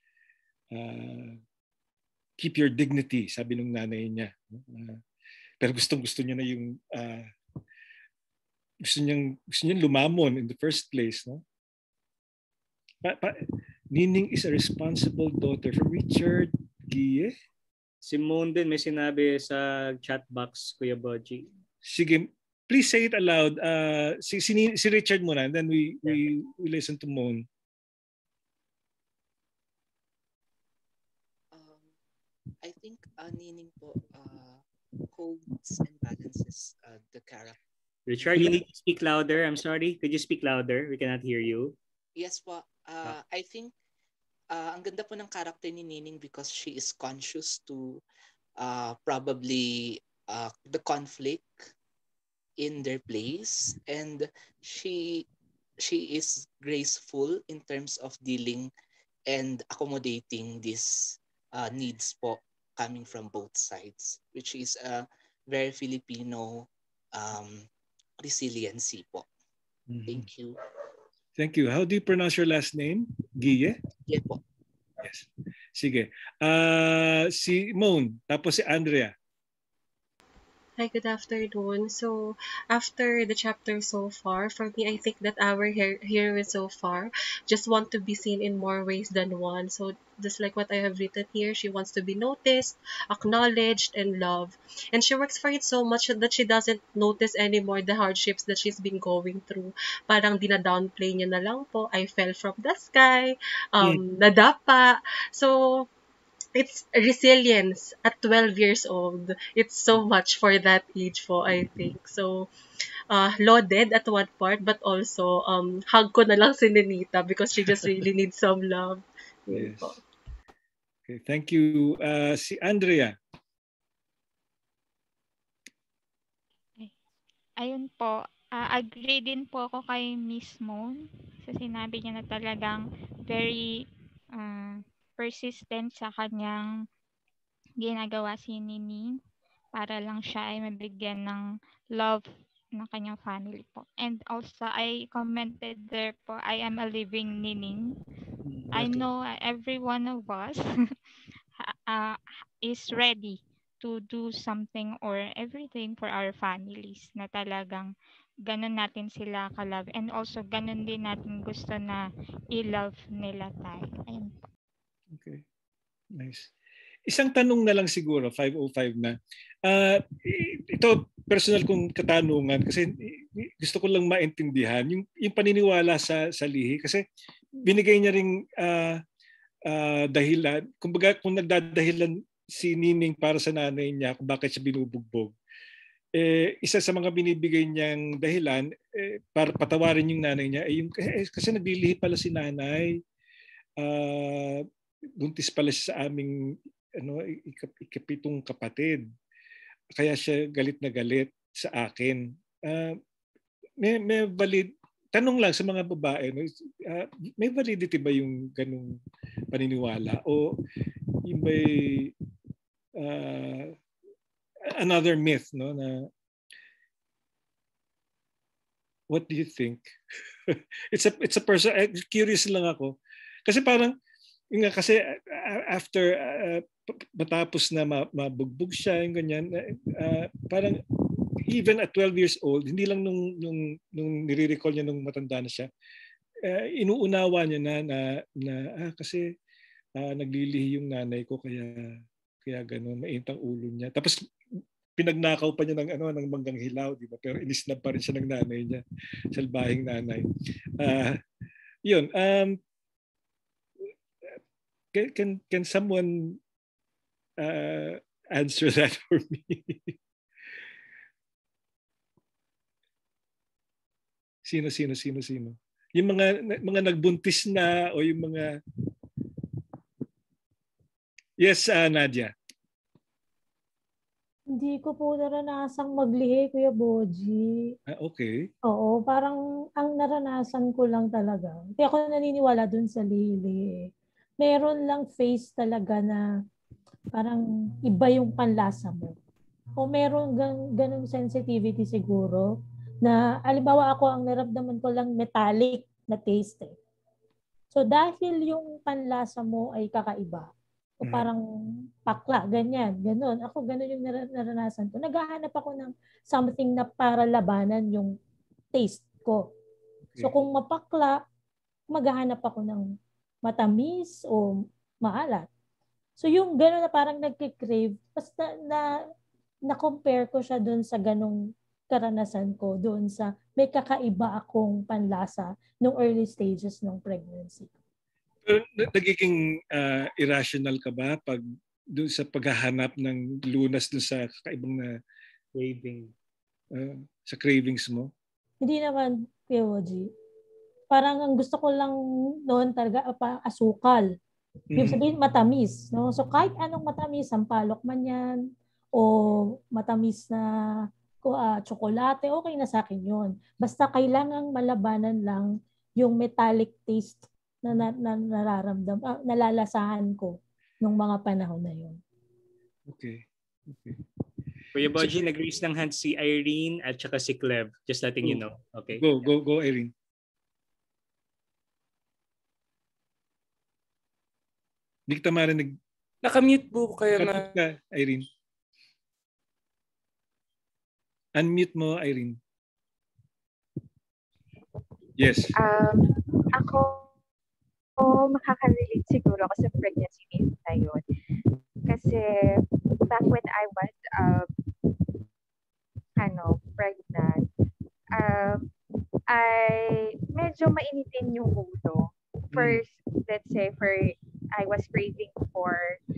Keep your dignity, sabi ng nanay niya. Pero gustong-gusto niya na yung gusto niyang lumamon in the first place, no? Nining is a responsible daughter. From Richard Guille. Simone din may sinabi sa chat box, Kuya Bodjie. Sige, please say it aloud. Si Richard muna, and then we listen to Moan. I think Nining po holds and balances the character. Richard, you need to speak louder. I'm sorry. Could you speak louder? We cannot hear you. Yes po. I think ang ganda po ng character ni Nining because she is conscious to probably the conflict in their place, and she is graceful in terms of dealing and accommodating these needs po coming from both sides, which is a very Filipino resiliency po. Mm-hmm. Thank you. Thank you. How do you pronounce your last name? Guille? Yes po. Yes. Sige. Si Moan, tapos si Andrea. Hi, good afternoon. So, after the chapter so far, for me, I think that our heroine so far just want to be seen in more ways than one. So, just like what I have written here, she wants to be noticed, acknowledged, and loved. And she works for it so much that she doesn't notice anymore the hardships that she's been going through. Parang dina-downplay niya na lang po, I fell from the sky, nadapa. So, it's resilience at 12 years old. It's so much for that age po, I think. So, lauded at one part, but also, hug ko na lang si Nenita because she just really needs some love. Yes. Okay, thank you. Si Andrea. Ayun po. Agree din po ako kay Miss Moon sa sinabi niya na talagang very persistent sa kanyang ginagawa si Nining. para lang siya ay mabigyan ng love ng kanyang family po. And also, I commented there po, I am a living nining. I know every one of us is ready to do something or everything for our families na talagang ganun natin sila ka-love. And also, ganun din natin gusto na i-love nila tayo. Ayun po. Okay. Nice. Isang tanong na lang siguro, 5:05 na. Ito, personal kong katanungan kasi gusto ko lang maintindihan yung paniniwala sa lihi kasi binigay niya ring dahilan. Kumbaga kung nagdadahilan si Nining para sa nanay niya kung bakit siya binubugbog, isa sa mga binibigay niyang dahilan para patawarin yung nanay niya ay yung kasi naglilihi pala si nanay. Buntis pala siya sa aming ikapitong kapatid. Kaya siya galit na galit sa akin. May valid tanong lang sa mga babae, may validity ba yung ganung paniniwala o yung may another myth, no, na what do you think? It's a person, curious lang ako kasi parang kasi after matapos na mabugbog siya yung ganyan, parang even at 12 years old, hindi lang nung nire-recall niya nung matanda na siya, inuunawa niya na kasi naglilihi yung nanay ko kaya gano'n, mainit ang ulo niya. Tapos pinagnakaw pa niya ng manggang hilaw, di ba? Pero inisnab pa rin siya ng nanay niya, salbahing nanay. Yun. Can someone answer that for me? Sino? Yung mga nagbuntis na o yung mga... Yes, Nadia. Hindi ko po naranasang maglihi, Kuya Bodjie. Okay. Oo, parang ang naranasan ko lang talaga. Hindi ako naniniwala dun sa lihi. Meron lang face talaga na parang iba yung panlasa mo. O meron ganung sensitivity siguro na alimbawa ako ang naramdaman ko lang metallic na taste. So dahil yung panlasa mo ay kakaiba, o parang pakla, ganon. Ako ganon yung naranasan ko. Naghahanap ako ng something na para labanan yung taste ko. So kung mapakla, maghahanap ako ng matamis o maalat. So yung gano'n na parang nagkikrave, basta na-compare ko siya doon sa ganong karanasan ko, doon sa may kakaiba akong panlasa nung early stages ng pregnancy. Nagiging irrational ka ba pag doon sa paghahanap ng lunas doon sa kakaibang na craving, sa cravings mo? Hindi naman, Kuya Bodjie. Parang ang gusto ko lang noon talaga asukal. Ibig sabihin matamis, no? So kahit anong matamis, sampalok man 'yan o matamis na tsokolate, okay na sa akin 'yon. Basta kailangang malabanan lang yung metallic taste na nalalasahan ko nung mga panahon na 'yon. Okay. Kuya Bodjie, nag-raise ng hand si Irene at saka si Cleb. Just letting you know. Okay. Go Irene. Hindi kita marinig. Nakamute po kayo na. Ka, Irene. Unmute mo, Irene. Yes. Ako makaka-relate siguro ako sa pregnancy myth na yun. Kasi back when I was pregnant, I medyo mainitin yung ulo. First, let's say I was craving for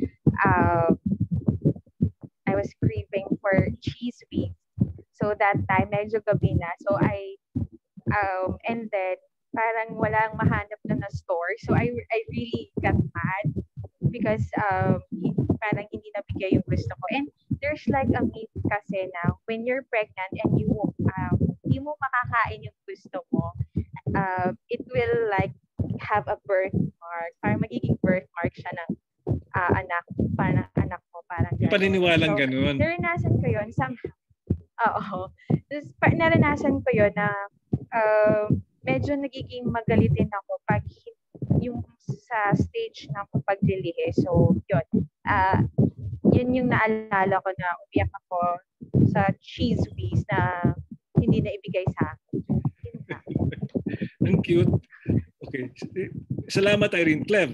cheese wheats. So that time medyo gabi na. So and then parang walang mahanap na store. So I really got mad because parang hindi nabigay yung gusto ko. And there's like a myth kasi na when you're pregnant and hindi mo makakain yung gusto mo, it will like have a birthmark. Parang magiging birthmark siya ng anak mo, parang Paniniwalang ganun. Naranasan ko yun somehow. Oo. Tapos naranasan ko yun na medyo nagiging magalitin ako pag yung sa stage ng paglilihi. So, yun. Yun yung naalala ko na umiyak ako sa cheese whiz na hindi na ibigay sa akin. Ang cute. Okay. Salamat, Irene. Clev.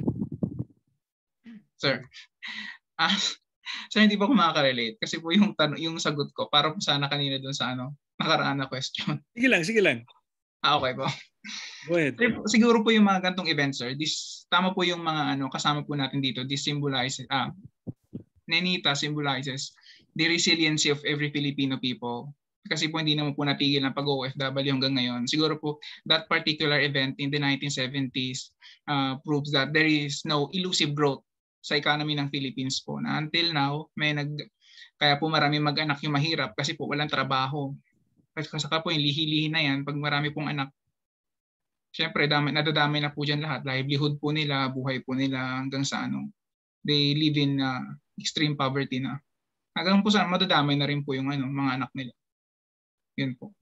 Sir. So hindi pa ako makaka-relate kasi po yung sagot ko para po sana kanina doon sa nakaraan na question. Sige lang. Okay po. Go ahead. Siguro po yung mga gantong events, sir. Tama po yung mga kasama po natin dito. This symbolizes Nenita symbolizes the resiliency of every Filipino people. Kasi po hindi naman po natigil ng pag-OFW hanggang ngayon. Siguro po that particular event in the 1970s proves that there is no elusive growth sa economy ng Philippines po. Na until now, kaya po marami mag-anak yung mahirap kasi po walang trabaho. Kasi saka po yung lihi-lihi na yan, pag marami pong anak, syempre nadadamay na po dyan lahat. Livelihood po nila, buhay po nila hanggang sa they live in extreme poverty na. Hanggang po sa madadamay na rin po yung mga anak nila. Yun po.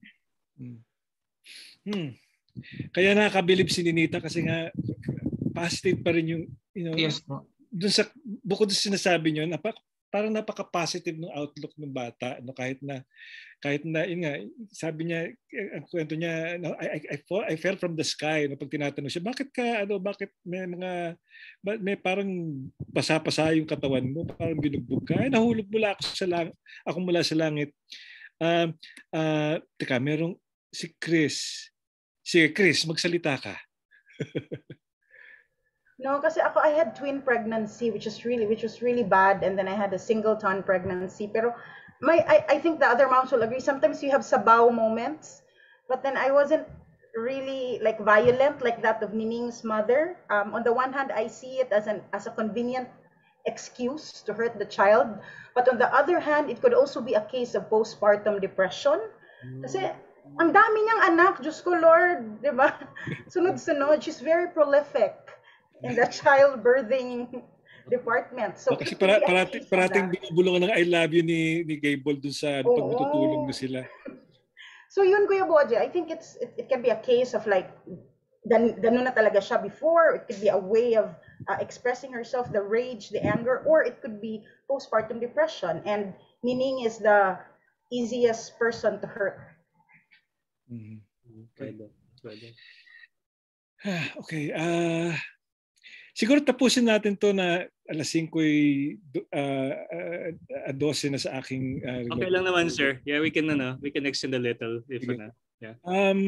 Kaya nakakabilib si Nenita kasi nga positive pa rin yung yes po. Bukod sa sinasabi niyo, parang napaka-positive ng outlook ng bata, kahit na yun nga, sabi niya, ang kwento niya, I fell from the sky, pag tinatanong siya, bakit may parang pasa-pasa yung katawan mo, parang binugbog ka, nahulog ako mula sa langit. Teka, merong si Chris. Sige, Chris, magsalita ka. No, kasi ako, I had twin pregnancy, which was really bad, and then I had a singleton pregnancy. Pero I think the other moms will agree. Sometimes you have sabaw moments, but then I wasn't really violent like that of Nining's mother. On the one hand, I see it as a convenient excuse to hurt the child, but on the other hand, it could also be a case of postpartum depression. Kasi ang dami niyang anak, Diyos ko Lord, di ba? Sunod-sunod, she's very prolific in the childbirthing department. So kasi parating binubulungan ng I love you ni Gable dun sa pag matutulog na sila. So yun, Kuya Bodjie, I think it can be a case of ganun na talaga siya before. It could be a way of expressing herself, the rage, the anger, or it could be postpartum depression. And Nining is the easiest person to hurt. Okay. Siguro tapusin natin to na alas 5:12 na sa aking okay lang naman, sir. Yeah, we can extend a little if yeah.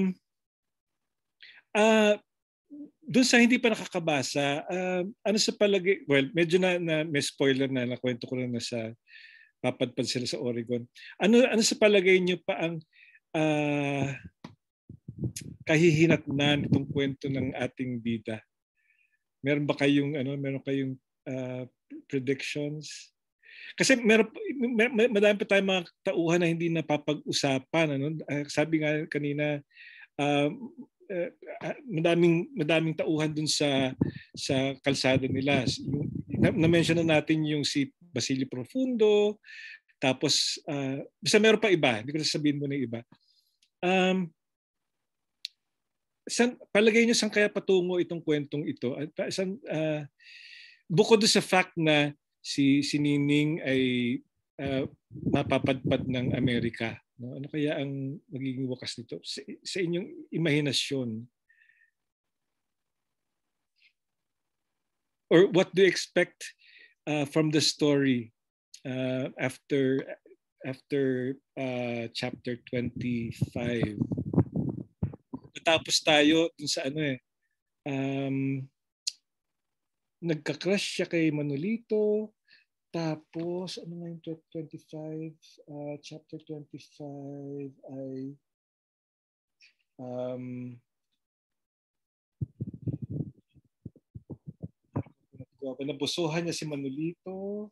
Doon sa hindi pa nakakabasa, ano sa palagay, medyo na may spoiler na nakwento ko na sa papadpad sila sa Oregon. Ano sa palagay niyo pa ang kahihinatnan itong kwento ng ating bida? Meron kayong predictions? Kasi madami pa tayong mga tauhan na hindi napapag-usapan. Sabi nga kanina, madaming tauhan dun sa kalsada nila. Na-mention na natin yung si Basilio Profundo, tapos basta meron pa iba, hindi ko sasabihin mo na iba. Palagay niyo saan kaya patungo itong kwentong ito? Bukod sa fact na si Nining ay mapapadpad ng Amerika, ano kaya ang magiging wakas nito sa inyong imahinasyon? Or what do you expect from the story after chapter 25? Tapos tayo dun sa nagka-crush siya kay Manolito, tapos ano nga yung 25, chapter 25 ay nabusuhan niya si Manolito,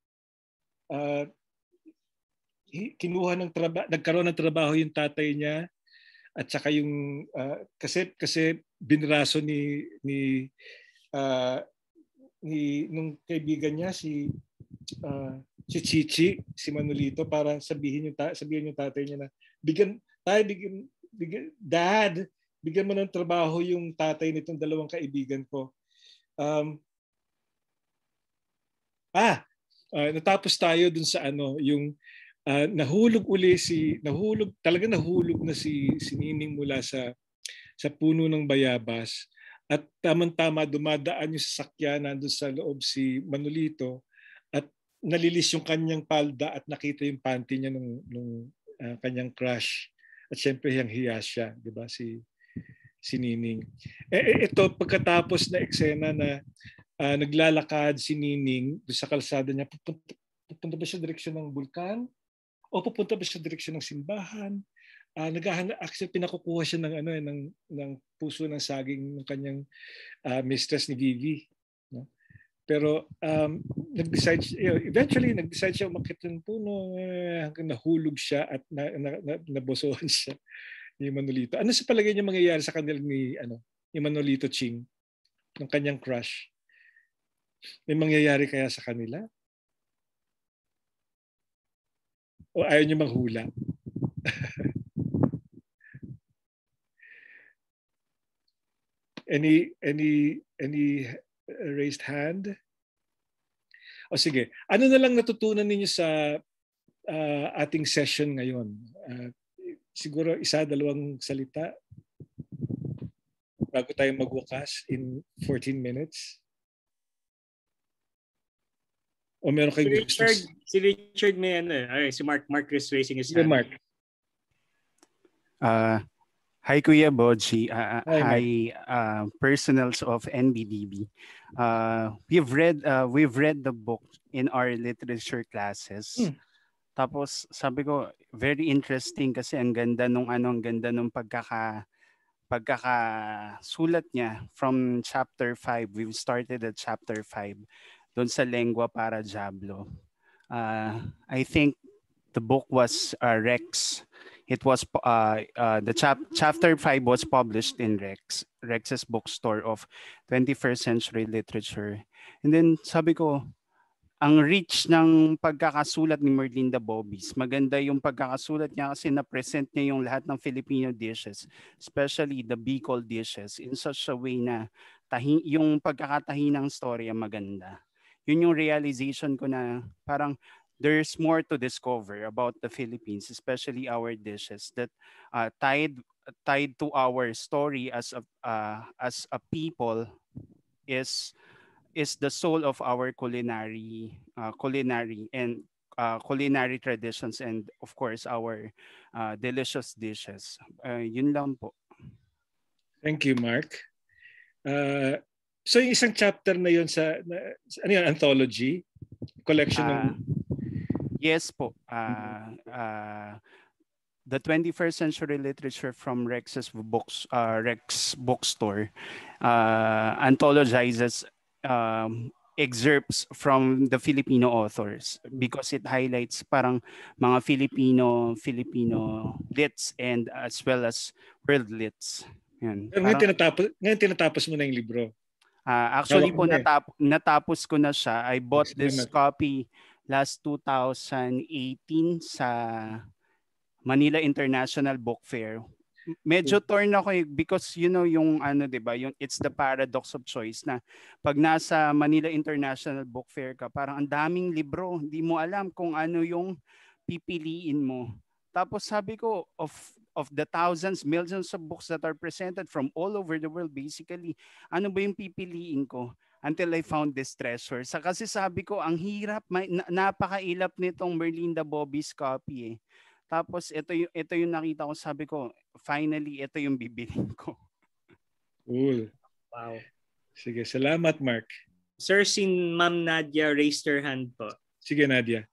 kinuha ng trabaho, nagkaroon ng trabaho yung tatay niya. At saka yung kasi binraso ni nung kaibigan niya si si Chichi, si Manolito, para sabihin yung tatay niya na Dad, bigyan mo ng trabaho yung tatay nitong dalawang kaibigan ko. Natapos tayo dun sa yung nahulog na si Nining mula sa puno ng bayabas, at tamang-tama dumadaan yung sasakyan, nandun sa loob si Manolito, at nalilis yung kanyang palda at nakita yung panty niya nung kanyang crush, at syempre hiya siya, di ba, si Nining. Ito, pagkatapos na eksena na naglalakad si Nining doon sa kalsada niya, pupunta ba siya direksyon ng bulkan o pupunta ba siya direksyon ng simbahan? Actually pinakukuha siya ng puso ng saging ng kanyang mistress ni Vivi, no? Pero eventually nag-decide siya umakyat ng puno hanggang nahulog siya at nabosohan siya ni Manolito. Ano sa palagay niyo mangyayari sa kanila ni Manolito Ching, ng kanyang crush? May mangyayari kaya sa kanila? O ayaw niyo manghula? Any raised hand? O sige, ano na lang natutunan ninyo sa ating session ngayon? Siguro isa-dalawang salita bago tayo magwakas in 14 minutes. O meron kayong si Richard may si Mark is raising his hand. Mark. Hi Kuya Bodjie. Hi personals of NBDB. We've read the book in our literature classes. Tapos sabi ko very interesting kasi ang ganda nung pagkakasulat niya from chapter 5. We've started at chapter 5 doon sa Lengua para Diablo. I think the book was Rex. It was chapter 5 was published in Rex's bookstore of 21st century literature. And then sabi ko, ang reach ng pagkakasulat ni Merlinda Bobis. Maganda yung pagkakasulat niya kasi na-present niya yung lahat ng Filipino dishes, especially the Bicol dishes, in such a way na yung pagkakatahi ng storya maganda. Yun yung realization ko na parang there's more to discover about the Philippines, especially our dishes that tied to our story as a people is the soul of our culinary traditions, and of course our delicious dishes. Yun lang po. Thank you, Mark. So yung isang chapter na yun sa anthology collection ng yes po. The 21st century literature from Rex's Rex bookstore anthologizes excerpts from the Filipino authors because it highlights parang mga Filipino lits and as well as world lits. Yan. Ngayon tinatapos mo na yung libro. Actually po natapos ko na siya. I bought this copy last 2018 sa Manila International Book Fair. Medyo torn ako because yung yung it's the paradox of choice na pag nasa Manila International Book Fair ka, parang ang daming libro, hindi mo alam kung ano yung pipiliin mo. Tapos sabi ko of the thousands, millions of books that are presented from all over the world, basically, ano ba yung pipiliin ko? Until I found this treasure. Kasi sabi ko, ang hirap, napakailap nitong Merlinda Bobis copy . Tapos ito yung nakita ko, sabi ko, finally, ito yung bibilin ko. Cool. Wow. Sige, salamat Mark. Sir, si Ma'am Nadia raised her hand po. Sige, Nadia.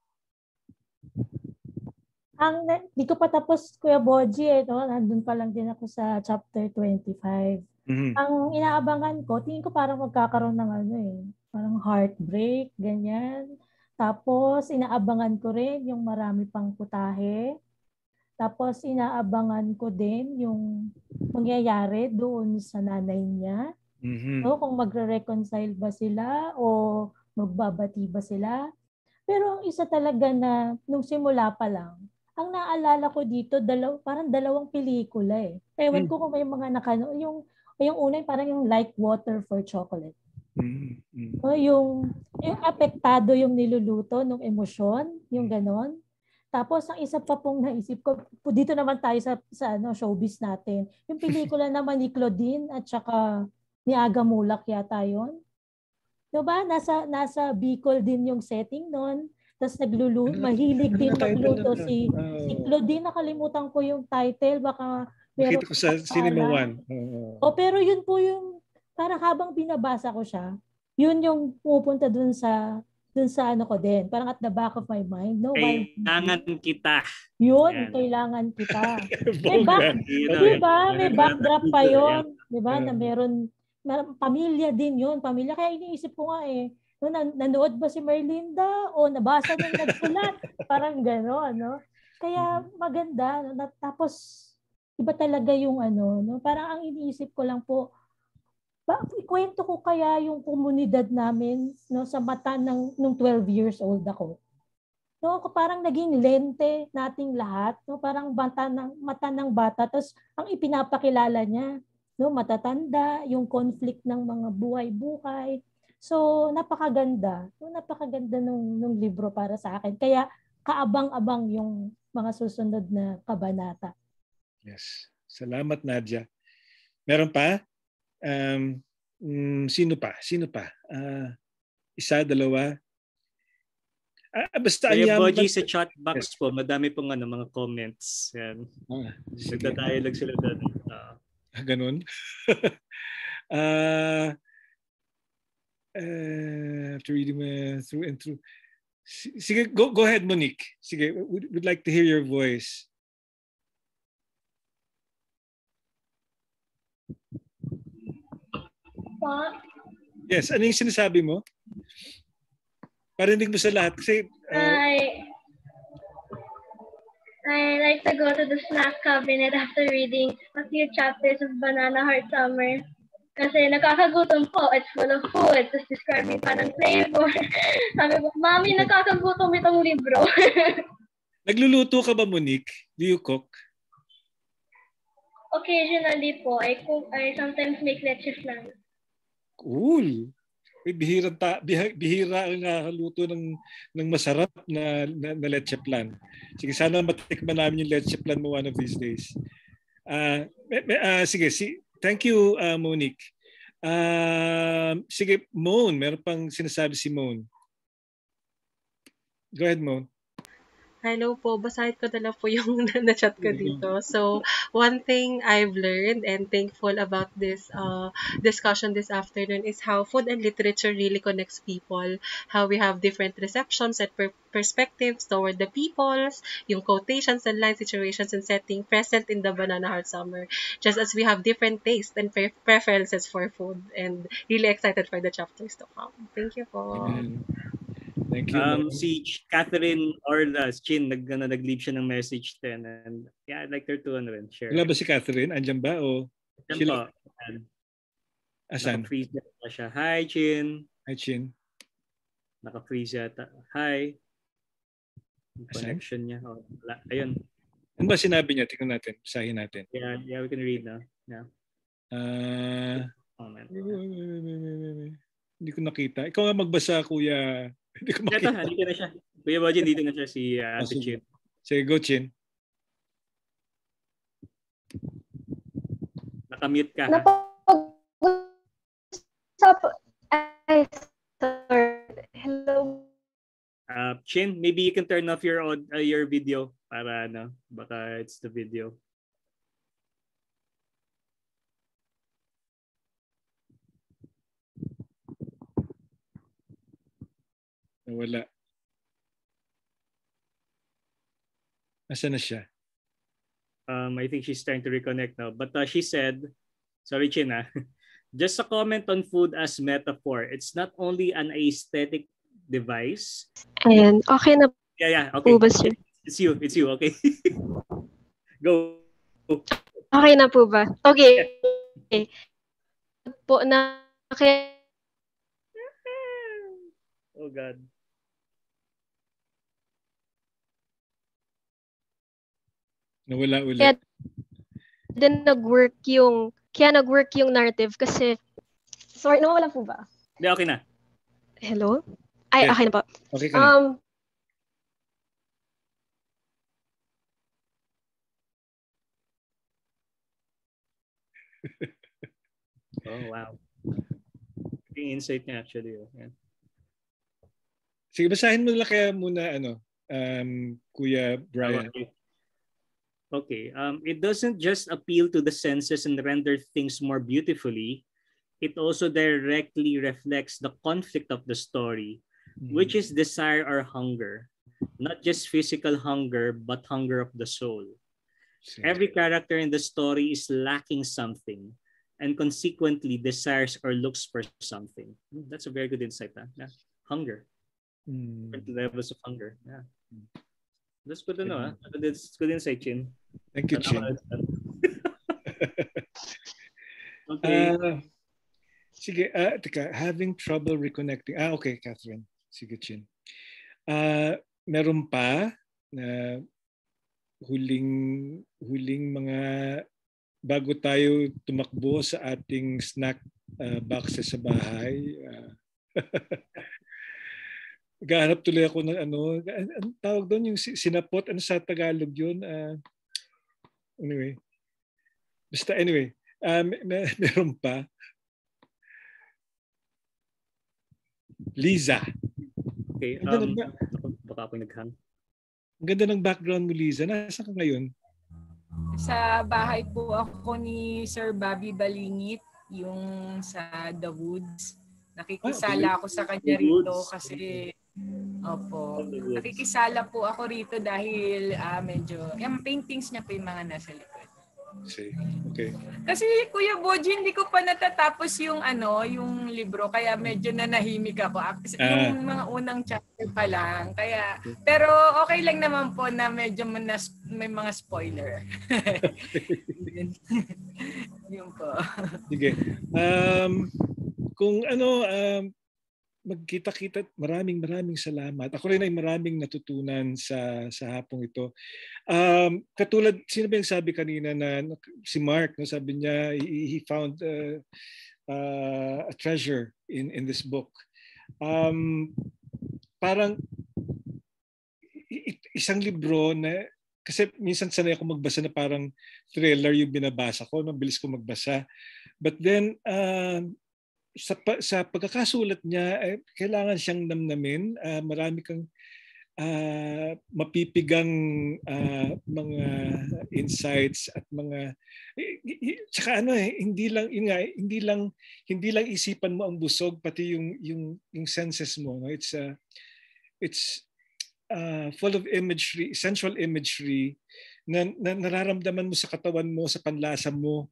Di ko pa tapos, Kuya Bodjie, nandun pa lang din ako sa chapter 25. Mm-hmm. Ang inaabangan ko, tingin ko parang magkakaroon ng parang heartbreak, ganyan. Tapos, inaabangan ko rin yung marami pang putahe. Tapos, inaabangan ko din yung mangyayari doon sa nanay niya. Mm-hmm. No, kung magre-reconcile ba sila o magbabati ba sila. Pero ang isa talaga na nung simula pa lang, ang naalala ko dito, parang dalawang pelikula eh. Ewan ko kung may mga yung una parang yung Like Water for Chocolate. O yung apektado yung niluluto ng emosyon, yung ganon. Tapos ang isa pa pong naisip ko, dito naman tayo sa showbiz natin. Yung pelikula naman ni Claudine at saka ni Aga Mulak yata yun. Diba? Nasa Bicol din yung setting nun. Tapos mahilig din magluto si Claudine. Nakalimutan ko yung title. Baka meron nakita ko sa Cinema One. Pero yun po yung parang habang binabasa ko siya, yun yung pupunta dun sa ano ko din. Parang at the back of my mind. No, kailangan kita. Yun, yan. Kailangan kita. May backdrop pa yun. Diba? Na meron pamilya din yun. Pamilya. Kaya iniisip ko nga eh, no, nanood ba si Merlinda o nabasa nung nagsulat? Parang gano'n, no? Kaya maganda. Tapos, iba talaga yung no? Parang ang iniisip ko lang po, ikwento ko kaya yung komunidad namin no, sa mata nung 12 years old ako. No, parang naging lente nating lahat. No? Parang mata ng bata. Tapos, ang ipinapakilala niya, no, matatanda, yung conflict ng mga buhay-buhay. So, napakaganda. No, napakaganda nung libro para sa akin. Kaya, kaabang-abang yung mga susunod na kabanata. Yes. Salamat, Nadia. Meron pa? Sino pa? Isa, dalawa? Basta Kaya Bodjie sa chat box po, madami pong mga comments. Yan. Nagdadialog sila doon. Ganun? After reading through and through. Sige, go ahead, Monique. Sige, we'd like to hear your voice. What? Yes, ano yung sinasabi mo? Parinig mo sa lahat. Kasi, I like to go to the snack cabinet after reading a few chapters of Banana Heart Summer. Kasi nakakagutom po. It's full of food. Tapos describing pa ng flavor. Sabi ko, Mami, nakakagutom itong libro. Nagluluto ka ba, Monique? Do you cook? Occasionally po. I sometimes make leche flan. Cool. Bihira ang nakakaluto ng masarap na leche flan. Sige, sana matikman namin yung leche flan mo one of these days. Sige, thank you, Monique. Sige, Moan, meron pang sinasabi si Moan. Go ahead, Moan. Hello po, basahin ko na lang po yung na-chat ko dito. So, one thing I've learned and thankful about this discussion this afternoon is how food and literature really connects people. How we have different receptions and perspectives toward the peoples, yung quotations and line situations and setting present in the Banana Heart Summer. Just as we have different tastes and preferences for food, and really excited for the chapters to come. Thank you po. Thank you. Si Catherine Orlas, Chin, nag-leave siya ng message din. And yeah, I'd like her to share. Wala ba si Catherine? Andyan ba? O Andyan po. Asan? Naka-freeze yata siya. Hi, Chin. Hi, Chin. Naka-freeze yata. Hi. Connection niya. Oh, ayun. Ano ba sinabi niya? Tingnan natin. Basahin natin. Yeah, we can read now. Yeah. Hindi ko nakita. Ikaw nga magbasa, Kuya. Hindi ko makita. Dito na siya. Kuya Bodjie, dito na siya si Chin. Sige, go, Chin. Nakamute ka. Hello. Chin, maybe you can turn off your video para baka it's the video. Wala. Nasaan na siya? I think she's trying to reconnect now. But she said, sorry Chin, just a comment on food as metaphor. It's not only an aesthetic device. And okay na. Yeah, okay. It's you, okay. Go. Okay na po ba? Okay. Po na Oh God. Nawala ulit. Kaya nag-work yung narrative kasi, sorry, nawawala po ba? Hindi, okay na. Hello? Ay, Yes. okay na po. Okay ka na. Oh, wow. Yung insight niya actually. Yeah. Sige, basahin mo lang kaya muna, Kuya Brian. Okay. It doesn't just appeal to the senses and render things more beautifully. It also directly reflects the conflict of the story, which is desire or hunger. Not just physical hunger, but hunger of the soul. Every character in the story is lacking something, and consequently desires or looks for something. That's a very good insight. Huh? Yeah. Hunger. Different levels of hunger. Yeah. That's good to know. That's good insight, Chin. Thank you, Chin. Okay. Sige, teka, having trouble reconnecting. Okay, Catherine. Sige, Chin. Meron pa na huling mga bago tayo tumakbo sa ating snack boxes sa bahay. Gahanap tuloy ako ng anong tawag doon, yung sinapot, ano sa Tagalog yun? Anyway. Basta anyway, meron pa. Liza. Okay. Baka ako naghang. Ang ganda ng background mo, Liza. Nasaan ka ngayon? Sa bahay po ako ni Sir Bobby Balingit, yung sa The Woods. Nakikisala ako sa kanya rito kasi nakikisala po ako rito dahil medyo yung paintings niya po yung mga nasa likod. Okay. Kasi Kuya Bodjie, hindi ko pa natatapos yung yung libro kaya medyo nanahimik ako. Yung mga unang chapter pa lang. Kaya pero okay lang naman po na medyo may mga spoiler. Yun po. Sige. Kung magkita-kita, maraming salamat. Ako rin ay maraming natutunan sa hapong ito. Katulad, sino ba yung sabi kanina na si Mark, no, sabi niya he found a treasure in this book. Parang isang libro na, kasi minsan sanay ako magbasa na parang thriller yung binabasa ko, no? Bilis ko magbasa. But then, sa pagkakasulat niya, kailangan siyang namnamin. Marami kang mapipigang mga insights at mga tsaka hindi lang isipan mo ang busog, pati yung senses mo, no? It's full of imagery, sensual imagery na nararamdaman mo sa katawan mo, sa panlasa mo,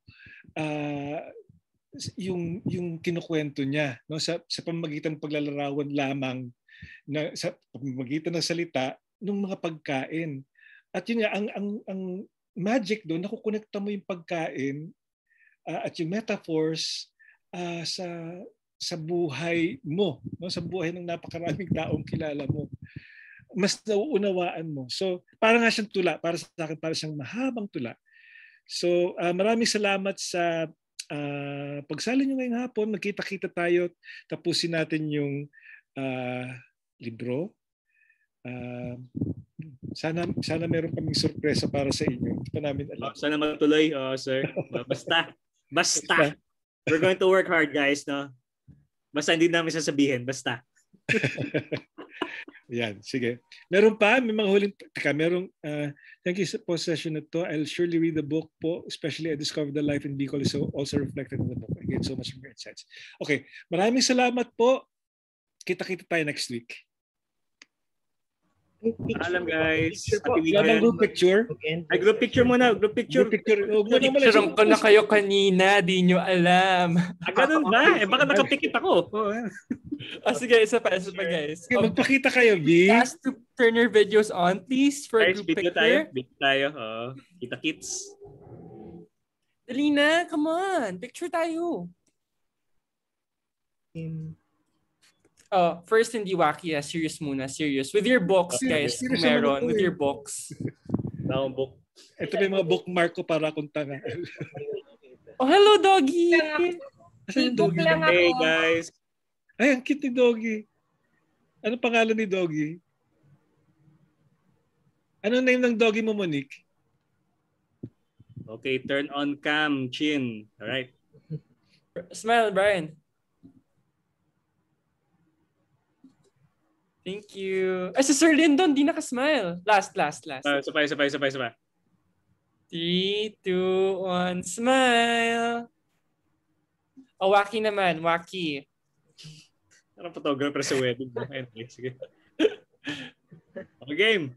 yung kinukwento niya, no, sa pamamagitan ng paglalarawan lamang, na sa pamamagitan ng salita ng mga pagkain. At yun nga, ang magic doon, nakukonekta mo yung pagkain at yung metaphors sa buhay mo, no, sa buhay ng napakaraming taong kilala mo. Mas nauunawaan mo. So, parang nga siyang tula. Para sa akin, parang siyang mahabang tula. So, maraming salamat sa pagsali nyo ngayong hapon. Magkita-kita tayo. Tapusin natin yung libro. Sana meron kaming sorpresa para sa inyo. Hindi pa namin alam. Sana matuloy, sir. Basta. We're going to work hard, guys. No? Basta hindi namin sasabihin. Basta. Yan, sige. Meron pa, may mga huling, thank you po sa session na to. I'll surely read the book po, especially I discovered the life in Bicol is also reflected in the book. I get so much from your insights. Okay, maraming salamat po. Kita-kita tayo next week. Alam guys. Group picture. Ay, group picture muna. Group picture. Picture ko na kayo kanina. Di nyo alam. Ganun ba? Baka nakapikit ako. Sige, isa pa guys. Magpakita kayo, B. Ask to turn your videos on, please, for a group picture. Video tayo. Kita kits. Dali na, come on. Picture tayo. First hindi wacky, serious muna, serious. With your books, guys, kung meron, with your books. Book. Ito na yung mga bookmark ko para kung tanga. Oh, hello, Doggy! Asan yung Doggy? Hey, guys! Ay, ang cute ni Doggy. Ano pangalan ni Doggy? Ano name ng Doggy mo, Monique? Okay, turn on cam, Chin. All right. Smile, Brian. Thank you. Ay, si Sir Lyndon, di nakasmile. Last. Sabay. 3, 2, 1, smile. Oh, Waki naman, Waki. Parang photographer sa wedding. Anyway, sige. Okay, game.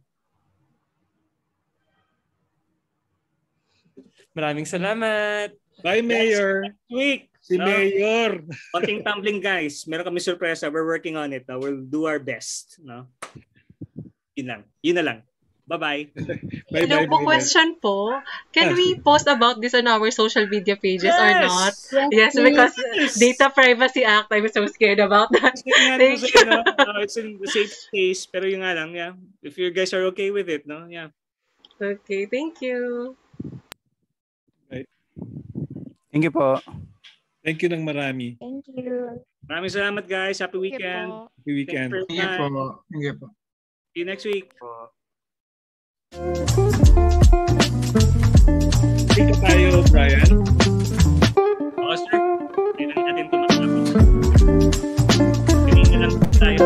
Maraming salamat. Bye, Mayor. Next week. Si Mayor. Konting tumbling, guys. Meron kami surpresa. We're working on it. We'll do our best. No? Yun na lang. Bye-bye. Hello po, question po. Can we post about this on our social media pages or not? Yes, because Data Privacy Act, I'm so scared about that. Thank you. It's in the safe space, pero yung nga lang, yeah. If you guys are okay with it, no? Yeah. Okay, thank you. Right. Thank you po. Thank you ng marami. Thank you. Maraming salamat, guys. Happy weekend. Happy weekend. Thank you po. See you next week. Dito tayo, Brian. Oo, sir. Kailan natin ito matapos. Kanina lang tayo.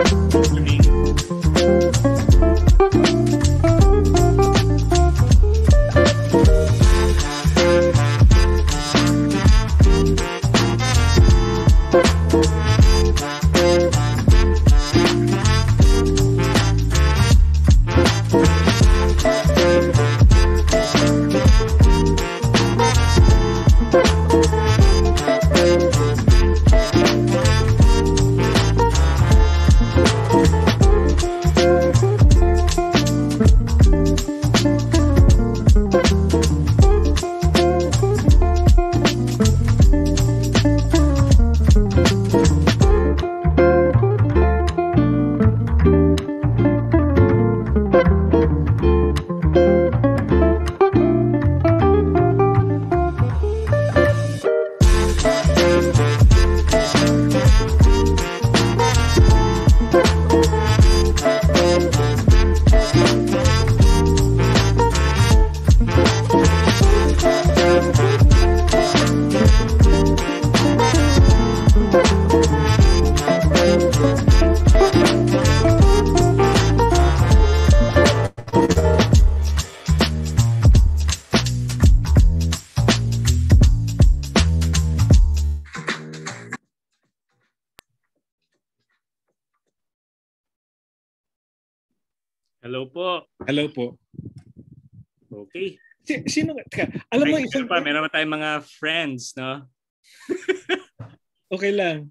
Hello po. Hello po. Okay. Sino? Alam mo, meron pa tayong mga friends, no? Okay lang.